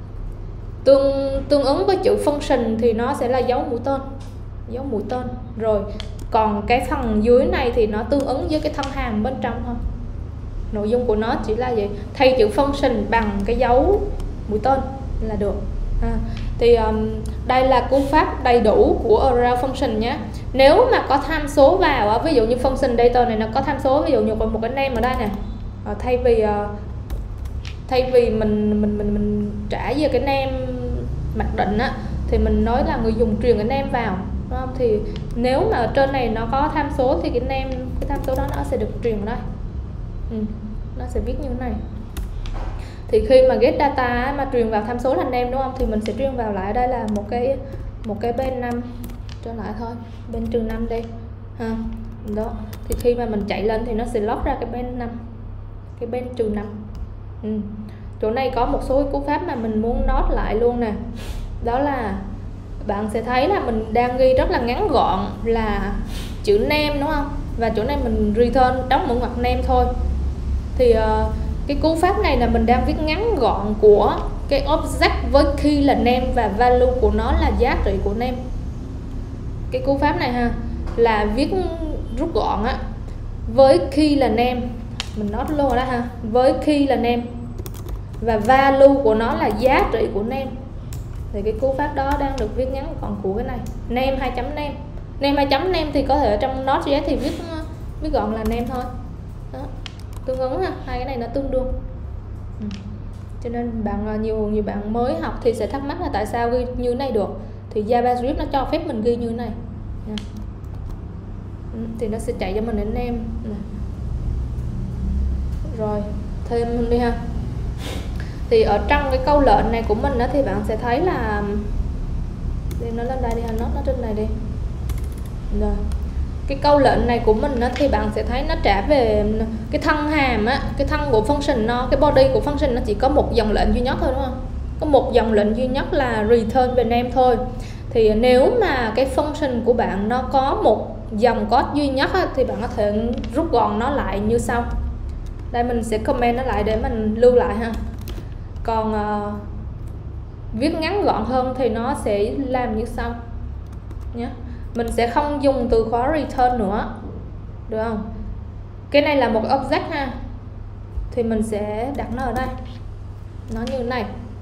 tương tương ứng với chữ function thì nó sẽ là dấu mũi tên, dấu mũi tên. Rồi còn cái phần dưới này thì nó tương ứng với cái thân hàm bên trong thôi. Nội dung của nó chỉ là gì? Thay chữ function bằng cái dấu mũi tên là được. À, thì um, đây là cú pháp đầy đủ của around function nhé. Nếu mà có tham số vào, ví dụ như function data này nó có tham số, ví dụ như một cái name ở đây nè, à, thay vì uh, thay vì mình mình mình mình trả về cái name mặc định á, thì mình nói là người dùng truyền cái name vào, đúng không? Thì nếu mà trên này nó có tham số thì cái name, cái tham số đó nó sẽ được truyền vào đây, ừ, nó sẽ viết như thế này. Thì khi mà get data mà truyền vào tham số là name, đúng không? Thì mình sẽ truyền vào lại đây là một cái một cái bên năm trở lại thôi, bên trừ năm đi ha. Đó, thì khi mà mình chạy lên thì nó sẽ log ra cái bên năm, cái bên trừ năm. Ừ. Chỗ này có một số cú pháp mà mình muốn note lại luôn nè, đó là bạn sẽ thấy là mình đang ghi rất là ngắn gọn là chữ name, đúng không? Và chỗ này mình return đóng mở ngoặc name thôi. Thì uh, cái cú pháp này là mình đang viết ngắn gọn của cái object với key là name và value của nó là giá trị của name. Cái cú pháp này ha là viết rút gọn á, với key là name, mình nói luôn rồi đó ha, với key là name và value của nó là giá trị của name. Thì cái cú pháp đó đang được viết ngắn gọn của cái này name hai chấm name. Name hai chấm name thì có thể ở trong Node.js thì viết viết gọn là name thôi. Đó. Tương ứng ha, hai cái này nó tương đương. Ừ. Cho nên bạn nhiều nhiều bạn mới học thì sẽ thắc mắc là tại sao ghi như này được. Thì JavaScript nó cho phép mình ghi như này. Nha. Ừ. Thì nó sẽ chạy cho mình đến name. Rồi, thêm đi ha. Thì ở trong cái câu lệnh này của mình đó, thì bạn sẽ thấy là đem nó lên đây đi ha, nó nó trên này đi. Rồi. Cái câu lệnh này của mình đó, thì bạn sẽ thấy nó trả về cái thân hàm á, cái thân của function nó, cái body của function nó chỉ có một dòng lệnh duy nhất thôi đúng không? Có một dòng lệnh duy nhất là return về name thôi. Thì nếu mà cái function của bạn nó có một dòng code duy nhất á, thì bạn có thể rút gọn nó lại như sau. Đây mình sẽ comment nó lại để mình lưu lại ha. Còn uh, viết ngắn gọn hơn thì nó sẽ làm như sau nhé. Mình sẽ không dùng từ khóa return nữa, được không? Cái này là một object ha, thì mình sẽ đặt nó ở đây, nó như này.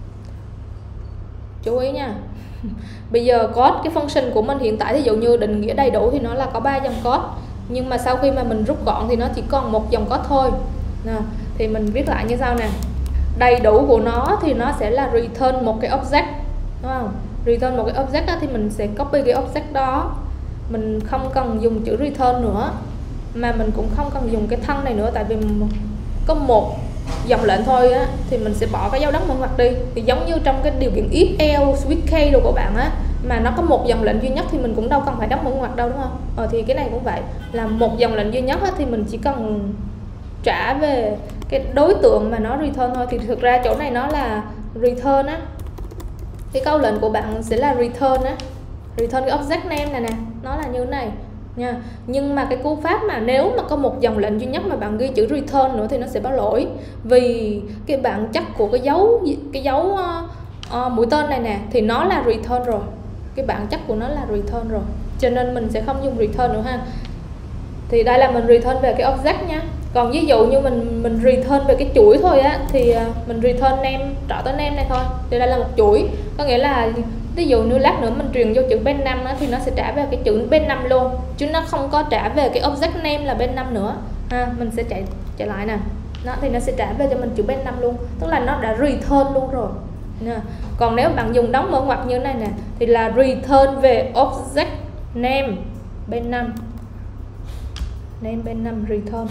Chú ý nha. Bây giờ code cái function của mình hiện tại, ví dụ như định nghĩa đầy đủ thì nó là có ba dòng code, nhưng mà sau khi mà mình rút gọn thì nó chỉ còn một dòng code thôi. Nào, thì mình viết lại như sau nè. Đầy đủ của nó thì nó sẽ là return một cái object, đúng không? Return một cái object đó, thì mình sẽ copy cái object đó. Mình không cần dùng chữ return nữa, mà mình cũng không cần dùng cái thân này nữa, tại vì có một dòng lệnh thôi á, thì mình sẽ bỏ cái dấu đóng mở ngoặc đi. Thì giống như trong cái điều kiện if else switch case đồ của bạn á, mà nó có một dòng lệnh duy nhất thì mình cũng đâu cần phải đóng mở ngoặc đâu, đúng không? Ờ, thì cái này cũng vậy, là một dòng lệnh duy nhất á, thì mình chỉ cần trả về cái đối tượng mà nó return thôi. Thì thực ra chỗ này nó là return á, cái câu lệnh của bạn sẽ là return á, return cái object name này nè, nó là như thế này nha. Nhưng mà cái cú pháp mà nếu mà có một dòng lệnh duy nhất mà bạn ghi chữ return nữa thì nó sẽ báo lỗi, vì cái bản chất của cái dấu cái dấu uh, uh, mũi tên này nè thì nó là return rồi, cái bản chất của nó là return rồi, cho nên mình sẽ không dùng return nữa ha. Thì đây là mình return về cái object nha. Còn ví dụ như mình mình return về cái chuỗi thôi á, thì mình return name, trỏ tới name này thôi. Thì đây là một chuỗi, có nghĩa là ví dụ như lát nữa mình truyền vô chữ bên năm á, thì nó sẽ trả về cái chữ bên năm luôn, chứ nó không có trả về cái object name là bên năm nữa ha. Mình sẽ chạy chạy lại nè, nó thì nó sẽ trả về cho mình chữ bên năm luôn, tức là nó đã return luôn rồi nè. Còn nếu bạn dùng đóng mở ngoặc như thế này nè, thì là return về object name bên năm, name bên năm return.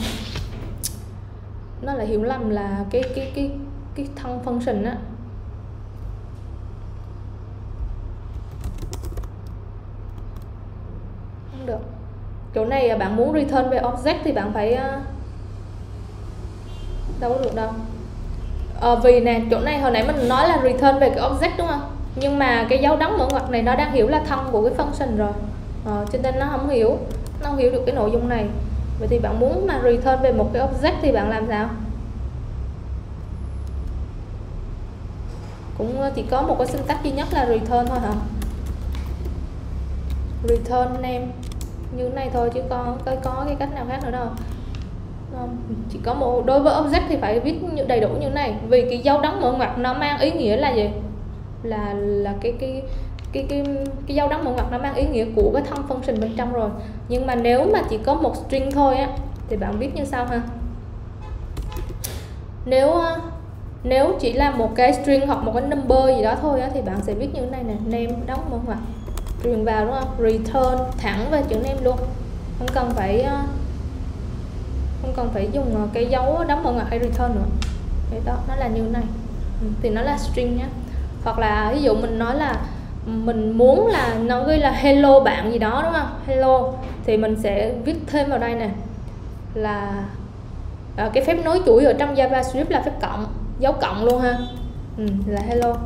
Nó lại hiểu lầm là cái cái cái cái thân function á. Không được. Chỗ này bạn muốn return về object thì bạn phải đâu có được đâu. Ờ, vì nè, chỗ này hồi nãy mình nói là return về cái object đúng không? Nhưng mà cái dấu đóng mở ngoặc này nó đang hiểu là thân của cái function rồi. Ờ, cho nên nó không hiểu, nó không hiểu được cái nội dung này. Vậy thì bạn muốn mà return về một cái object thì bạn làm sao? Cũng chỉ có một cái syntax duy nhất là return thôi hả? Return name như này thôi, chứ có cái có cái cách nào khác nữa đâu. Không, chỉ có một, đối với object thì phải viết đầy đủ như này, vì cái dấu đóng mở ngoặc nó mang ý nghĩa là gì? Là là cái cái cái cái cái dấu đóng mở ngoặc nó mang ý nghĩa của cái thân function bên trong rồi. Nhưng mà nếu mà chỉ có một string thôi á thì bạn viết như sau ha. Nếu nếu chỉ là một cái string hoặc một cái number gì đó thôi á, thì bạn sẽ viết như thế này nè, name đóng mở ngoặc truyền vào đúng không? Return thẳng về chữ name luôn, không cần phải không cần phải dùng cái dấu đóng mở ngoặc hay return nữa. Thế đó, nó là như thế này. Thì nó là string nhé. Hoặc là ví dụ mình nói là mình muốn là nó ghi là hello bạn gì đó đúng không? Hello thì mình sẽ viết thêm vào đây nè, là à, cái phép nối chuỗi ở trong JavaScript là phép cộng, dấu cộng luôn ha. Ừ, là hello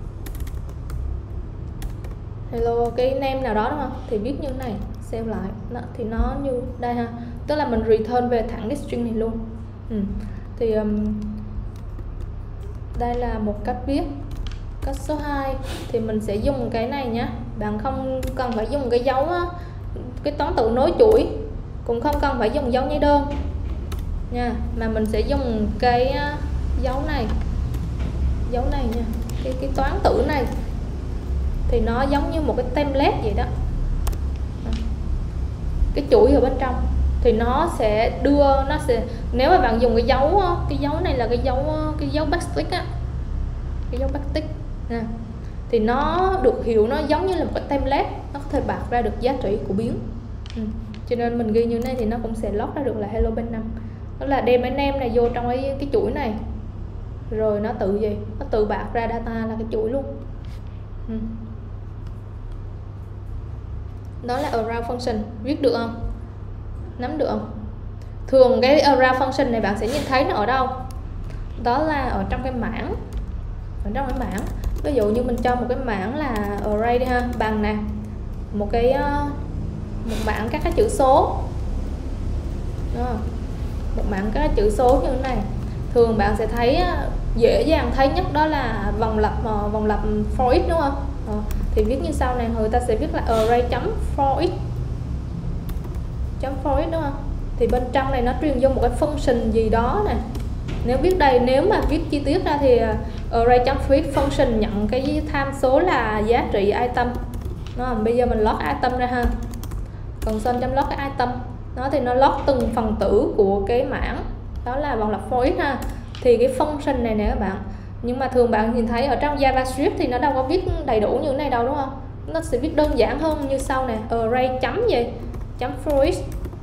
hello cái name nào đó đúng không? Thì viết như thế này, save lại nó, thì nó như đây ha, tức là mình return về thẳng cái string này luôn. Ừ. Thì um, đây là một cách viết. Cách số hai thì mình sẽ dùng cái này nhé. Bạn không cần phải dùng cái dấu á, cái toán tự nối chuỗi, cũng không cần phải dùng dấu nháy đơn nha, mà mình sẽ dùng cái dấu này, dấu này nha, cái cái toán tử này thì nó giống như một cái template vậy đó. Cái chuỗi ở bên trong thì nó sẽ đưa, nó sẽ, nếu mà bạn dùng cái dấu, cái dấu này là cái dấu cái dấu backtick á, cái dấu backtick nè, thì nó được hiểu nó giống như là một cái template, nó có thể bạc ra được giá trị của biến. Ừ. Cho nên mình ghi như này thì nó cũng sẽ log ra được là hello bên năm. Đó là đem cái name này vô trong cái, cái chuỗi này, rồi nó tự gì, nó tự bạc ra data là cái chuỗi luôn. Ừ. Đó là around function, viết được không? Nắm được không? Thường cái around function này bạn sẽ nhìn thấy nó ở đâu? Đó là ở trong cái mảng, ở trong cái mảng. Ví dụ như mình cho một cái mảng là array đi ha, bằng nè, một cái một mảng các cái chữ số. Đó. Một mảng các cái chữ số như thế này. Thường bạn sẽ thấy dễ dàng thấy nhất đó là vòng lặp vòng lặp for each đúng không? Ờ, thì viết như sau này, người ta sẽ viết là array chấm for each chấm for each đúng không? Thì bên trong này nó truyền vô một cái function gì đó nè. Nếu viết đây, nếu mà viết chi tiết ra thì array chấm for each function nhận cái tham số là giá trị item. Nó bây giờ mình log item ra ha. Console chấm log cái item. Nó thì nó log từng phần tử của cái mảng, đó là vòng lặp for each ha. Thì cái function này nè các bạn, nhưng mà thường bạn nhìn thấy ở trong JavaScript thì nó đâu có viết đầy đủ như thế này đâu đúng không? Nó sẽ viết đơn giản hơn như sau nè, array chấm gì? Chấm for each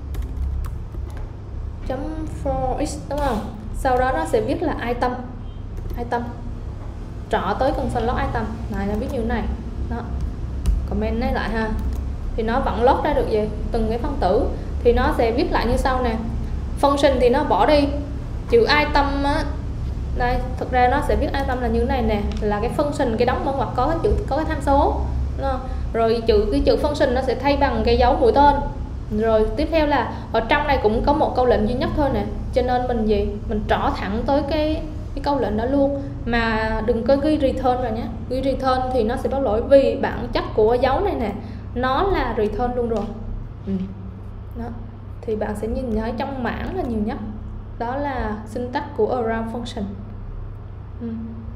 chấm for each đúng không? Sau đó nó sẽ viết là item item trỏ tới console log item này, nó viết như thế này đó. Comment này lại ha, thì nó vẫn log ra được gì từng cái phân tử, thì nó sẽ viết lại như sau nè. Function thì nó bỏ đi chữ item á, đây thực ra nó sẽ viết item là như thế này nè, là cái function, cái đóng mở ngoặc có cái chữ, có cái tham số đúng không? Rồi chữ cái chữ function nó sẽ thay bằng cái dấu mũi tên. Rồi tiếp theo là ở trong này cũng có một câu lệnh duy nhất thôi nè, cho nên mình gì mình trỏ thẳng tới cái cái câu lệnh đó luôn, mà đừng có ghi return vào nhé. Ghi return thì nó sẽ báo lỗi, vì bản chất của dấu này nè nó là return luôn rồi. Ừ. Đó. Thì bạn sẽ nhìn thấy trong mảng là nhiều nhất, đó là syntax của around function. Ừ.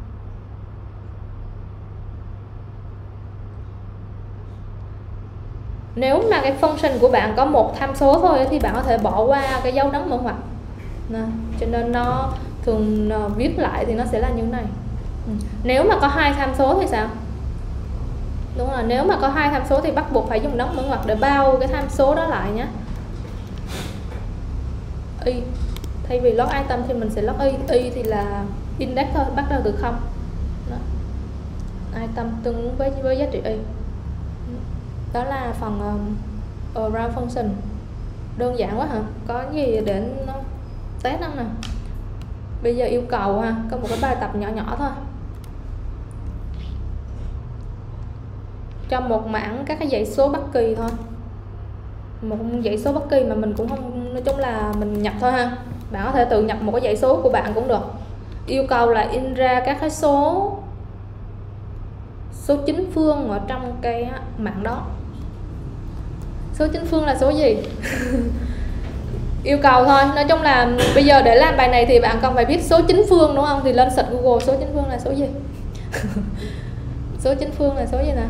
Nếu mà cái function của bạn có một tham số thôi thì bạn có thể bỏ qua cái dấu đóng mở ngoặc. Nè, cho nên nó thường uh, viết lại thì nó sẽ là như thế này. Ừ. Nếu mà có hai tham số thì sao? Đúng rồi, nếu mà có hai tham số thì bắt buộc phải dùng đóng mở ngoặc để bao cái tham số đó lại nhé. Y thay vì log item thì mình sẽ log y, y thì là index thôi, bắt đầu từ không. Đó. Item tương ứng với với giá trị y. Đó là phần um, around function. Đơn giản quá hả? Có gì để nó test không nè. Bây giờ yêu cầu ha, có một cái bài tập nhỏ nhỏ thôi. Cho một mảng các cái dãy số bất kỳ thôi. Một dãy số bất kỳ mà mình cũng không, nói chung là mình nhập thôi ha. Bạn có thể tự nhập một cái dãy số của bạn cũng được. Yêu cầu là in ra các cái số số chính phương ở trong cái mảng đó. Số chính phương là số gì? Yêu cầu thôi. Nói chung là bây giờ để làm bài này thì bạn cần phải biết số chính phương đúng không? Thì lên search Google số chính phương là số gì? Số chính phương là số gì nè?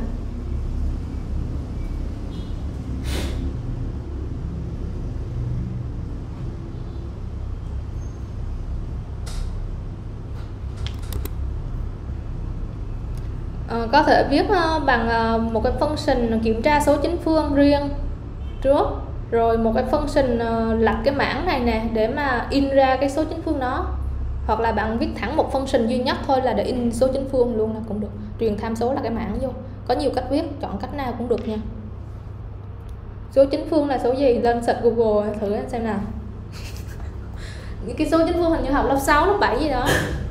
À, có thể viết uh, bằng uh, một cái function kiểm tra số chính phương riêng trước, rồi một cái function uh, lặp cái mảng này nè để mà in ra cái số chính phương đó, hoặc là bạn viết thẳng một function duy nhất thôi là để in số chính phương luôn là cũng được, truyền tham số là cái mảng vô. Có nhiều cách viết, chọn cách nào cũng được nha. Số chính phương là số gì? Lên search Google thử xem nào. Những cái số chính phương hình như học lớp sáu, lớp bảy gì đó.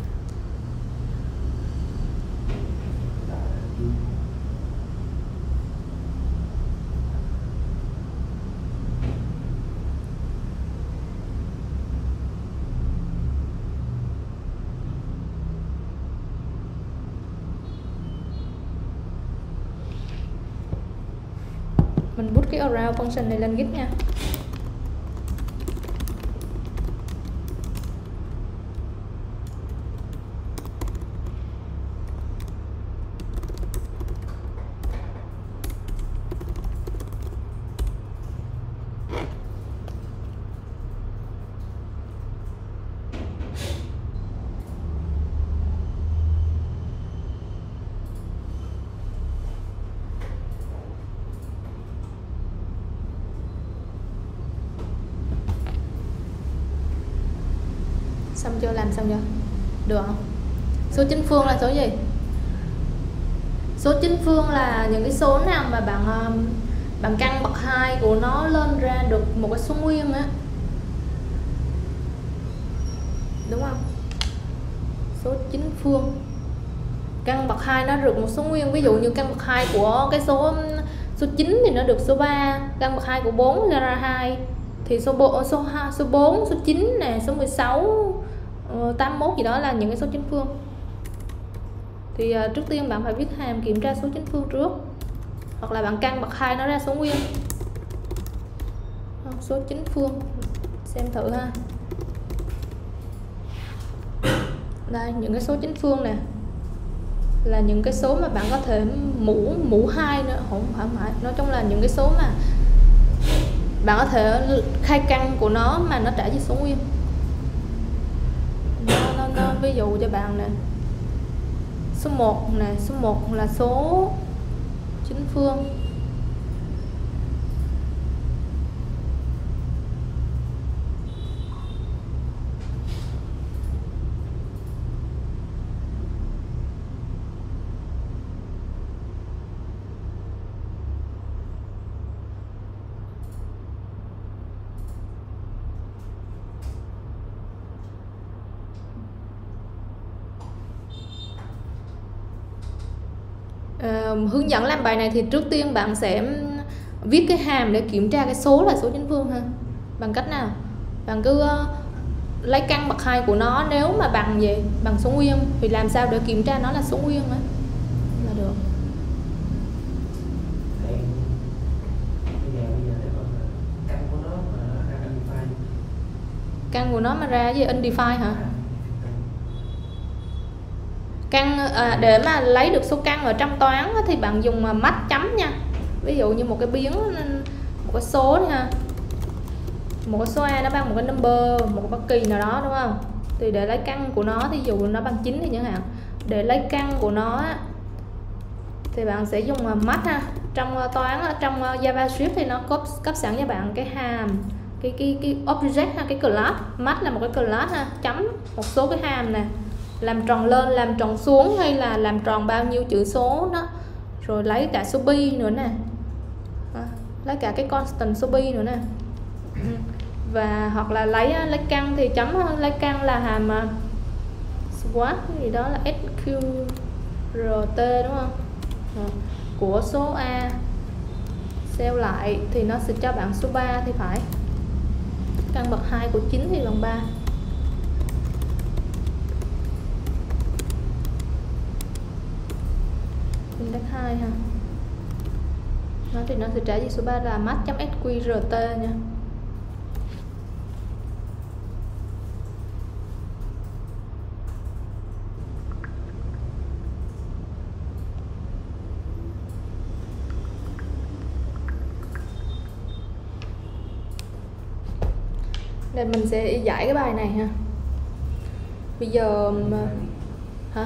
Mình bút cái around function này lên Git nha. Xong chưa, làm xong chưa? Được không? Số chính phương là số gì? Số chính phương là những cái số nào mà bạn bạn căn bậc hai của nó lên ra được một cái số nguyên á, đúng không? Số chính phương căn bậc hai nó được một số nguyên, ví dụ như căn bậc hai của cái số số chín thì nó được số ba, căn bậc hai của bốn ra hai, thì số bộ số hai, số bốn, số chín nè, số mười sáu, tám mươi mốt gì đó là những cái số chính phương. Thì uh, trước tiên bạn phải viết hàm kiểm tra số chính phương trước, hoặc là bạn căn bậc hai nó ra số nguyên. Số chính phương xem thử ha. Đây, những cái số chính phương nè là những cái số mà bạn có thể mũ mũ hai nữa, không phải phải nói chung là những cái số mà bạn có thể khai căn của nó mà nó trả về số nguyên. Nó, nó, nó ví dụ cho bạn nè, số một nè, số một là số chính phương. Uh, hướng dẫn làm bài này thì trước tiên bạn sẽ viết cái hàm để kiểm tra cái số là số chính phương ha. Bằng cách nào? Bạn cứ uh, lấy căn bậc hai của nó, nếu mà bằng gì? Bằng số nguyên, thì làm sao để kiểm tra nó là số nguyên á là được. Căn của nó mà ra gì? Undefined hả? Căn à, để mà lấy được số căn ở trong toán thì bạn dùng mách chấm nha. Ví dụ như một cái biến, một cái số đi ha, một cái số A nó bằng một cái number, một cái bất kỳ nào đó, đúng không? Thì để lấy căn của nó, thì dù nó bằng chín thì chẳng hạn, để lấy căn của nó thì bạn sẽ dùng mách ha. Trong toán, trong JavaScript thì nó cấp, cấp sẵn cho bạn cái hàm, cái cái cái object ha, cái class. Mách là một cái class ha, chấm một số cái hàm nè, làm tròn lên, làm tròn xuống, hay là làm tròn bao nhiêu chữ số đó, rồi lấy cả số pi nữa nè, à, lấy cả cái constant số pi nữa nè, và hoặc là lấy lấy căn thì chấm lấy căn là hàm swap gì đó là sqrt, đúng không? À, của số A xeo lại thì nó sẽ cho bạn số ba thì phải. Căn bậc hai của chín thì bằng ba. Index hai ha. Nó thì nó sẽ trả về số ba là math.sqrt nha. Đây mình sẽ giải cái bài này ha. Bây giờ hả?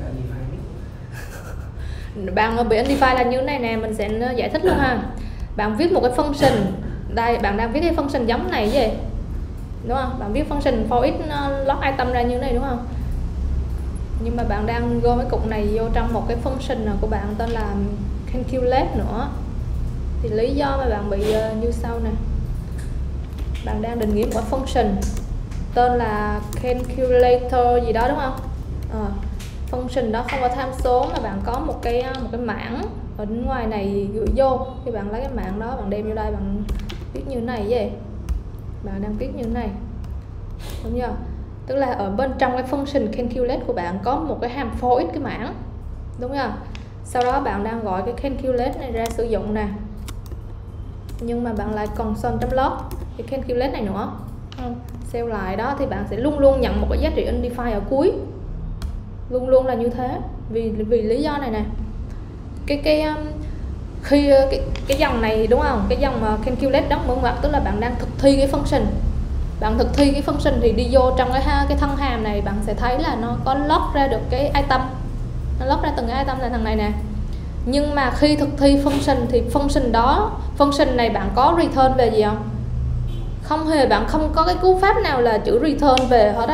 Bạn bị undefined là như thế này nè, mình sẽ giải thích luôn ha. Bạn viết một cái function, đây bạn đang viết cái function giống này gì, đúng không? Bạn viết function for each log item ra như thế này, đúng không? Nhưng mà bạn đang gom cái cục này vô trong một cái function của bạn tên là calculate nữa. Thì lý do mà bạn bị uh, như sau nè. Bạn đang định nghĩa một cái function tên là calculator gì đó, đúng không? À, function đó không có tham số mà bạn có một cái một cái mảng ở ngoài này gửi vô, thì bạn lấy cái mảng đó bạn đem vô đây, bạn viết như thế này vậy. Bạn đang viết như thế này, đúng chưa? Tức là ở bên trong cái function calculate của bạn có một cái hàm for each cái mảng, đúng không? Sau đó bạn đang gọi cái calculate này ra sử dụng nè, nhưng mà bạn lại còn console.log cái calculate này nữa, không? Xeo lại đó thì bạn sẽ luôn luôn nhận một cái giá trị undefined ở cuối, luôn luôn là như thế. Vì vì lý do này nè, cái cái um, khi cái cái dòng này, đúng không, cái dòng uh, calculate đó mở ngoặc, tức là bạn đang thực thi cái function, bạn thực thi cái function thì đi vô trong cái cái thân hàm này, bạn sẽ thấy là nó có log ra được cái item, nó log ra từng cái item là thằng này nè. Nhưng mà khi thực thi function thì function đó, function này bạn có return về gì không? Không hề, bạn không có cái cú pháp nào là chữ return về hết á.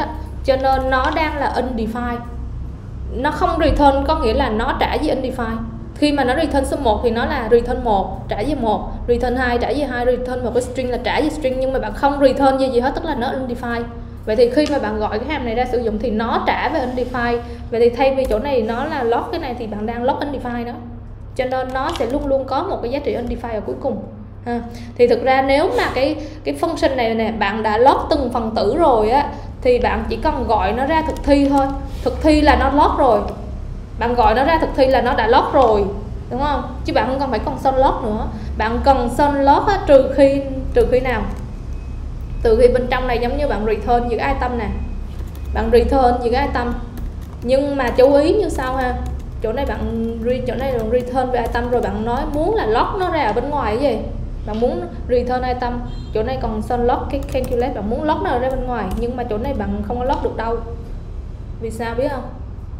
cho nên nó đang là undefined. Nó không return có nghĩa là nó trả về undefined. Khi mà nó return số một thì nó là return một, trả về một, return hai, trả về hai, return một cái string là trả về string, nhưng mà bạn không return về gì hết, tức là nó undefined. Vậy thì khi mà bạn gọi cái hàm này ra sử dụng thì nó trả về undefined. Vậy thì thay vì chỗ này nó là log cái này thì bạn đang log undefined đó. Cho nên nó sẽ luôn luôn có một cái giá trị undefined ở cuối cùng. Ha. Thì thực ra nếu mà cái cái function này nè bạn đã log từng phần tử rồi á, thì bạn chỉ cần gọi nó ra thực thi thôi. Thực thi là nó log rồi. Bạn gọi nó ra thực thi là nó đã log rồi, đúng không? Chứ bạn không cần phải console log nữa. Bạn cần console log á, trừ khi trừ khi nào? Từ khi bên trong này giống như bạn return những cái item nè, bạn return những cái item, nhưng mà chú ý như sau ha. Chỗ này bạn chỗ này bạn return về item rồi bạn nói muốn là log nó ra ở bên ngoài cái gì? Bạn muốn return item, chỗ này còn son log cái calculate, bạn muốn log nó ra bên ngoài, nhưng mà chỗ này bạn không có log được đâu. Vì sao biết không?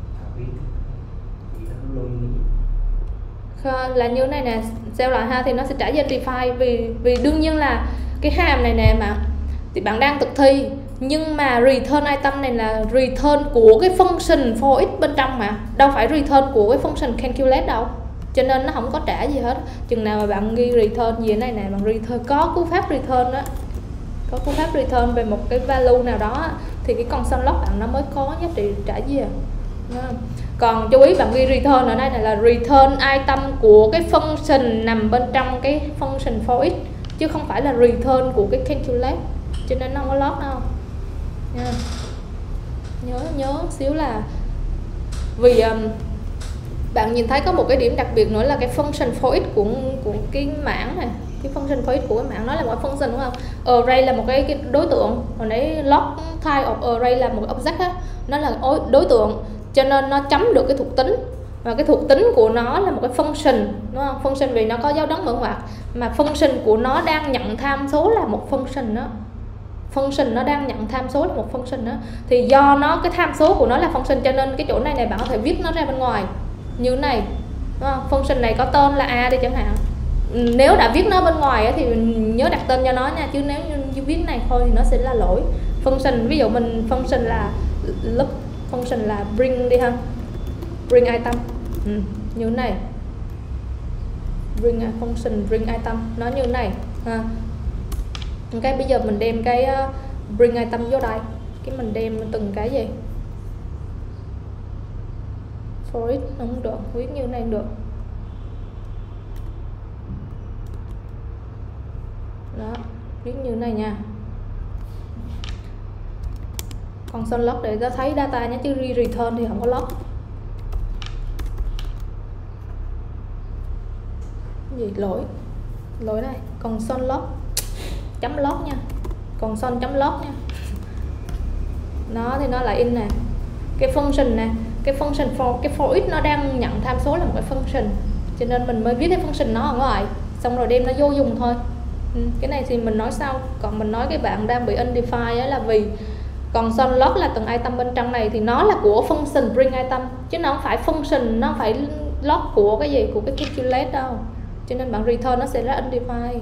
Là như này nè, sao lại ha, thì nó sẽ trả về undefined, vì vì đương nhiên là cái hàm này nè mà thì bạn đang thực thi, nhưng mà return item này là return của cái function for each bên trong mà, đâu phải return của cái function calculate đâu, cho nên nó không có trả gì hết. Chừng nào mà bạn ghi return gì này nè, bạn return có cú pháp return đó, có cú pháp return về một cái value nào đó thì cái console log bạn nó mới có giá trị trả về. Còn chú ý bạn ghi return ở đây này là return item của cái function nằm bên trong cái function for each, chứ không phải là return của cái calculate, cho nên nó không có log đâu nha. Nhớ nhớ xíu là vì um, bạn nhìn thấy có một cái điểm đặc biệt nữa là cái function for each của của cái mảng này, cái function for each của cái mảng nó là một cái function đúng không? Array là một cái, cái đối tượng, còn đấy log type of array là một cái object á, nó là đối tượng, cho nên nó chấm được cái thuộc tính, và cái thuộc tính của nó là một cái function, đúng không? Function vì nó có dấu đóng mở ngoặc, mà function của nó đang nhận tham số là một function đó. Function nó đang nhận tham số là một function đó, thì do nó cái tham số của nó là function, cho nên cái chỗ này này bạn có thể viết nó ra bên ngoài như thế này, đúng không? Function này có tên là a đi chẳng hạn. Nếu đã viết nó bên ngoài thì mình nhớ đặt tên cho nó nha, chứ nếu như viết này thôi thì nó sẽ là lỗi. Function ví dụ mình function là loop, function là bring đi ha, bring item, ừ, như thế này, bring function bring item nó như thế này ha. Cái bây giờ mình đem cái uh, bring item vô đây, cái mình đem từng cái gì for it không được, viết như thế này không được đó, viết như thế này nha. Console log để nó thấy data nhé, chứ return thì không có log. Gì lỗi lỗi đây, console log chấm log nha, console chấm log nha. Nó thì nó là in nè, cái function nè, cái function for cái for each nó đang nhận tham số là một cái function, cho nên mình mới viết cái function nó ở ngoài, xong rồi đem nó vô dùng thôi. Ừ, cái này thì mình nói sau. Còn mình nói cái bạn đang bị undefined ấy là vì console log là từng item bên trong này thì nó là của function bring item, chứ nó không phải function, nó không phải log của cái gì, của cái calculate đâu, cho nên bạn return nó sẽ là undefined.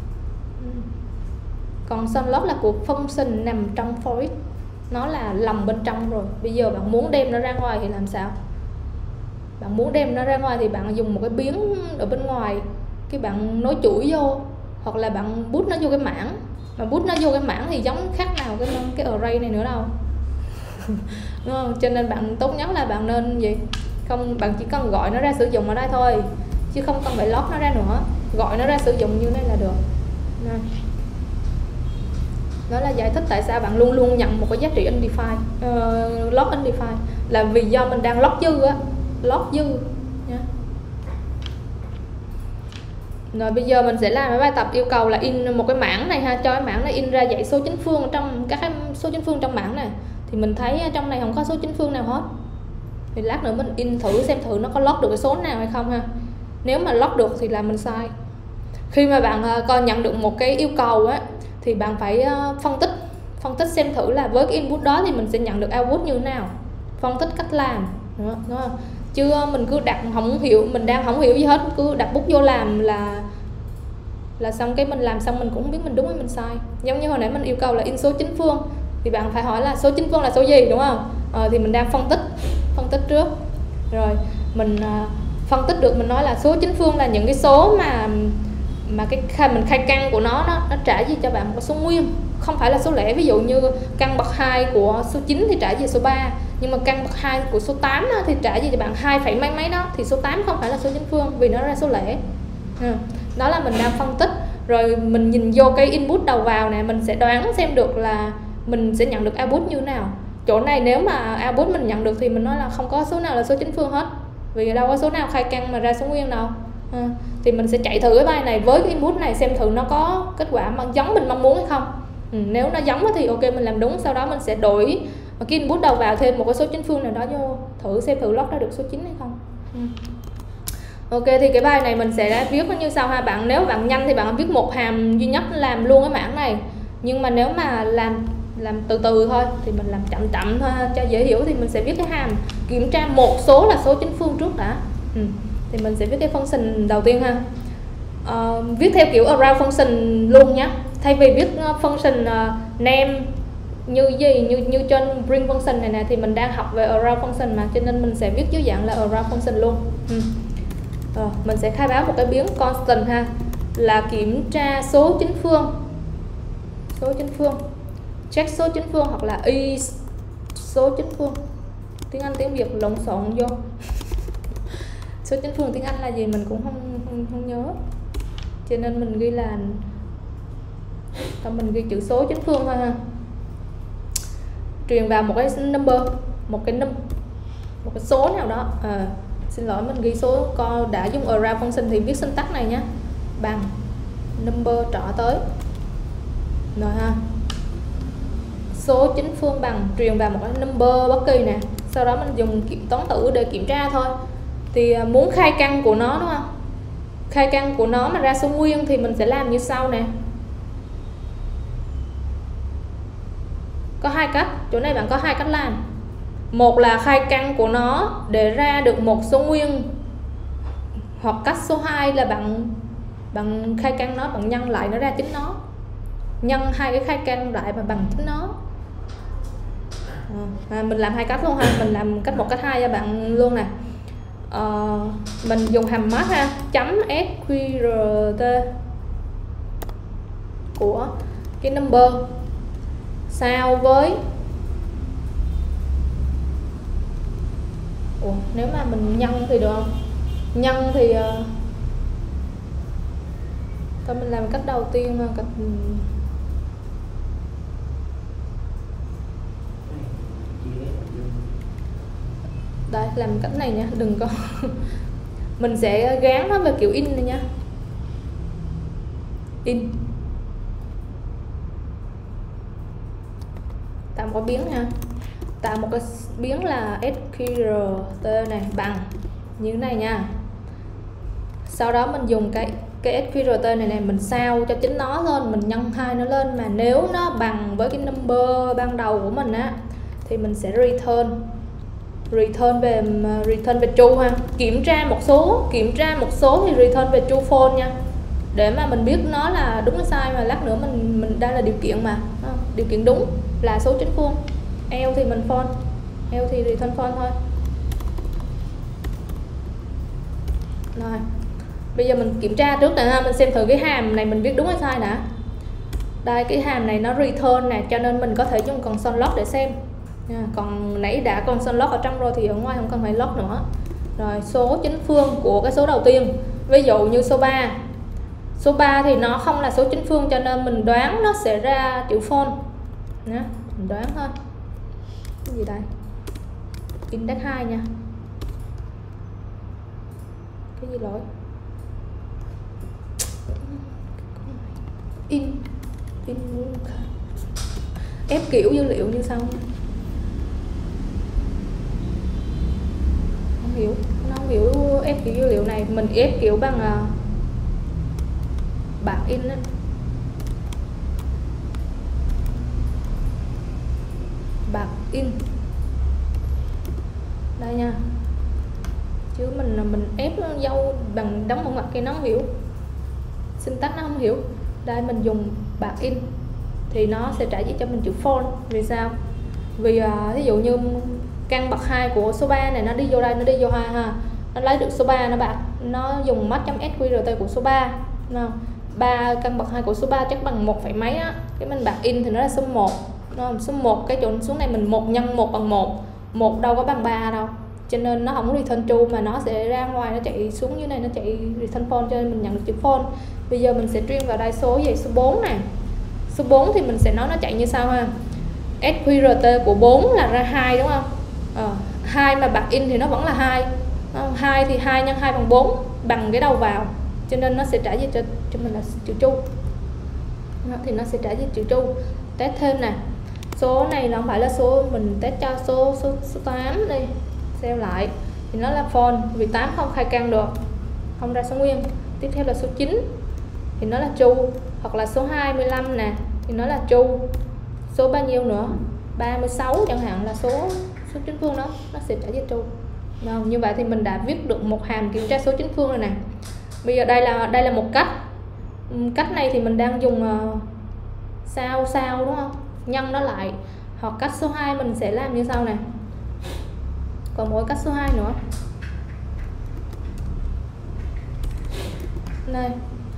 Còn console log là của function nằm trong for each, nó là nằm bên trong rồi. Bây giờ bạn muốn đem nó ra ngoài thì làm sao? Bạn muốn đem nó ra ngoài thì bạn dùng một cái biến ở bên ngoài, cái bạn nối chuỗi vô, hoặc là bạn put nó vô cái mảng. Mà put nó vô cái mảng thì giống khác nào cái cái array này nữa đâu. Đúng không? Cho nên bạn tốt nhất là bạn nên gì? Không, bạn chỉ cần gọi nó ra sử dụng ở đây thôi, chứ không cần phải log nó ra nữa. Gọi nó ra sử dụng như này là được. Này. Đó là giải thích tại sao bạn luôn luôn nhận một cái giá trị undefined, uh, log undefined, là vì do mình đang log dư á, log dư nha. Rồi bây giờ mình sẽ làm cái bài tập yêu cầu là in một cái mảng này ha, cho cái mảng này in ra dãy số chính phương trong các cái số chính phương trong mảng này. Thì mình thấy trong này không có số chính phương nào hết. Thì lát nữa mình in thử xem thử nó có log được cái số nào hay không ha. Nếu mà log được thì là mình sai. Khi mà bạn uh, coi nhận được một cái yêu cầu á, thì bạn phải uh, phân tích phân tích xem thử là với cái input đó thì mình sẽ nhận được output như thế nào, phân tích cách làm, đúng không? Đúng không? Chứ uh, mình cứ đặt không hiểu, mình đang không hiểu gì hết, cứ đặt bút vô làm là là xong cái mình làm xong mình cũng không biết mình đúng hay mình sai. Giống như hồi nãy mình yêu cầu là in số chính phương, thì bạn phải hỏi là số chính phương là số gì, đúng không? Ờ, thì mình đang phân tích phân tích trước rồi mình uh, phân tích được, mình nói là số chính phương là những cái số mà mà cái khai mình khai căn của nó nó, nó trả gì cho bạn một số nguyên, không phải là số lẻ. Ví dụ như căn bậc hai của số chín thì trả gì số ba, nhưng mà căn bậc hai của số tám đó, thì trả gì cho bạn hai phẩy mấy mấy đó, thì số tám không phải là số chính phương vì nó ra số lẻ. Ừ. Đó là mình đang phân tích rồi mình nhìn vô cái input đầu vào này, mình sẽ đoán xem được là mình sẽ nhận được output như thế nào. Chỗ này nếu mà output mình nhận được thì mình nói là không có số nào là số chính phương hết, vì đâu có số nào khai căn mà ra số nguyên đâu. À, thì mình sẽ chạy thử cái bài này với cái input này xem thử nó có kết quả mà giống mình mong muốn hay không. Ừ, nếu nó giống thì ok mình làm đúng, sau đó mình sẽ đổi cái input đầu vào thêm một cái số chính phương nào đó vô, thử xem thử lót ra được số chín hay không. Ừ. Ok, thì cái bài này mình sẽ viết nó như sau ha bạn. Nếu bạn nhanh thì bạn viết một hàm duy nhất làm luôn cái mảng này, nhưng mà nếu mà làm làm từ từ thôi thì mình làm chậm chậm thôi cho dễ hiểu, thì mình sẽ viết cái hàm kiểm tra một số là số chính phương trước đã. Ừ. Thì mình sẽ viết cái function đầu tiên ha. Uh, viết theo kiểu around function luôn nhé, thay vì viết function uh, name như gì như như trên bring function này nè, thì mình đang học về around function mà, cho nên mình sẽ viết dưới dạng là around function luôn. Ừ. Uh, mình sẽ khai báo một cái biến constant ha, là kiểm tra số chính phương, số chính phương, check số chính phương hoặc là y số chính phương. Tiếng Anh tiếng Việt lộn xộn vô. Số chính phương tiếng Anh là gì mình cũng không không, không nhớ, cho nên mình ghi là thôi mình ghi chữ số chính phương thôi ha. Truyền vào một cái number, một cái num một cái số nào đó. À, xin lỗi mình ghi số con đã dùng around function thì viết syntax này nhé, bằng number trỏ tới rồi ha. Số chính phương bằng truyền vào một cái number bất kỳ nè, sau đó mình dùng kiểm toán tử để kiểm tra thôi. Thì muốn khai căn của nó đúng không, khai căn của nó mà ra số nguyên thì mình sẽ làm như sau nè. Có hai cách, chỗ này bạn có hai cách làm. Một là khai căn của nó để ra được một số nguyên, hoặc cách số hai là bạn bạn khai căn nó, bạn nhân lại nó ra chính nó, nhân hai cái khai căn lại mà bằng chính nó. À, mình làm hai cách luôn ha, mình làm cách một cách hai cho bạn luôn nè. À, mình dùng hàm math ha, chấm sqrt của cái number sao với Ủa, nếu mà mình nhân thì được không? Nhân thì uh... thôi mình làm cách đầu tiên, cách đây làm cách này nha, đừng có mình sẽ gán nó về kiểu in này nha, in tạo một cái biến nha, tạo một cái biến là sqrt này bằng như thế này nha. Sau đó mình dùng cái cái sqrt này này mình sao cho chính nó lên, mình nhân hai nó lên, mà nếu nó bằng với cái number ban đầu của mình á thì mình sẽ return return về return về true ha. Kiểm tra một số kiểm tra một số thì return về true false nha, để mà mình biết nó là đúng hay sai, mà lát nữa mình mình đây là điều kiện mà, điều kiện đúng là số chính phương, else thì mình false, else thì return false thôi. Rồi bây giờ mình kiểm tra trước nè, mình xem thử cái hàm này mình viết đúng hay sai đã. Đây cái hàm này nó return nè, cho nên mình có thể dùng console log để xem. Còn nãy đã console log ở trong rồi thì ở ngoài không cần phải log nữa. Rồi số chính phương của cái số đầu tiên, ví dụ như số ba, số ba thì nó không là số chính phương, cho nên mình đoán nó sẽ ra chữ false nha, mình đoán thôi. Cái gì đây, index hai nha, cái gì lỗi, in in ép kiểu dữ liệu như sau, không hiểu, nó không hiểu ép kiểu dữ liệu này. Mình ép kiểu bằng uh, bảng in đó. Bảng in đây nha, chứ mình là mình ép dâu bằng đóng một mặt kia nó không hiểu, syntax nó không hiểu. Đây mình dùng bảng in thì nó sẽ trả về cho mình chữ phone. Vì sao? Vì uh, ví dụ như căn bậc hai của số ba này nó đi vô đây, nó đi vô hai ha, nó lấy được số ba, nó bạc, nó dùng match.sqrt của số ba, ba căn bậc hai của số ba chắc bằng một phẩy mấy á, cái mình bạc in thì nó là số một, số một cái chỗ xuống này mình một nhân một bằng một, một đâu có bằng ba đâu, cho nên nó không return true mà nó sẽ ra ngoài, nó chạy xuống dưới này, nó chạy return phone, cho nên mình nhận được chữ phone. Bây giờ mình sẽ truyền vào đây số gì, số bốn này, số bốn thì mình sẽ nói nó chạy như sau ha. sqrt của bốn là ra hai đúng không? Ờ, hai mà bạc in thì nó vẫn là hai. hai thì hai nhân hai bằng bốn, bằng cái đầu vào, cho nên nó sẽ trả về cho cho mình là chữ true. Thì nó sẽ trả về chữ true. Test thêm nè. Số này nó không phải là số, mình test cho số số, số tám đi. Xem lại thì nó là false vì tám không khai căn được, không ra số nguyên. Tiếp theo là số chín thì nó là true, hoặc là số hai mươi lăm nè thì nó là true. Số bao nhiêu nữa? ba mươi sáu chẳng hạn là số số chính phương đó, nó sẽ trả về true. Rồi, như vậy thì mình đã viết được một hàm kiểm tra số chính phương rồi nè. Bây giờ đây là đây là một cách. Cách này thì mình đang dùng uh, sao sao đúng không? Nhân nó lại. Hoặc cách số hai mình sẽ làm như sau nè. Còn mỗi cách số hai nữa. Đây.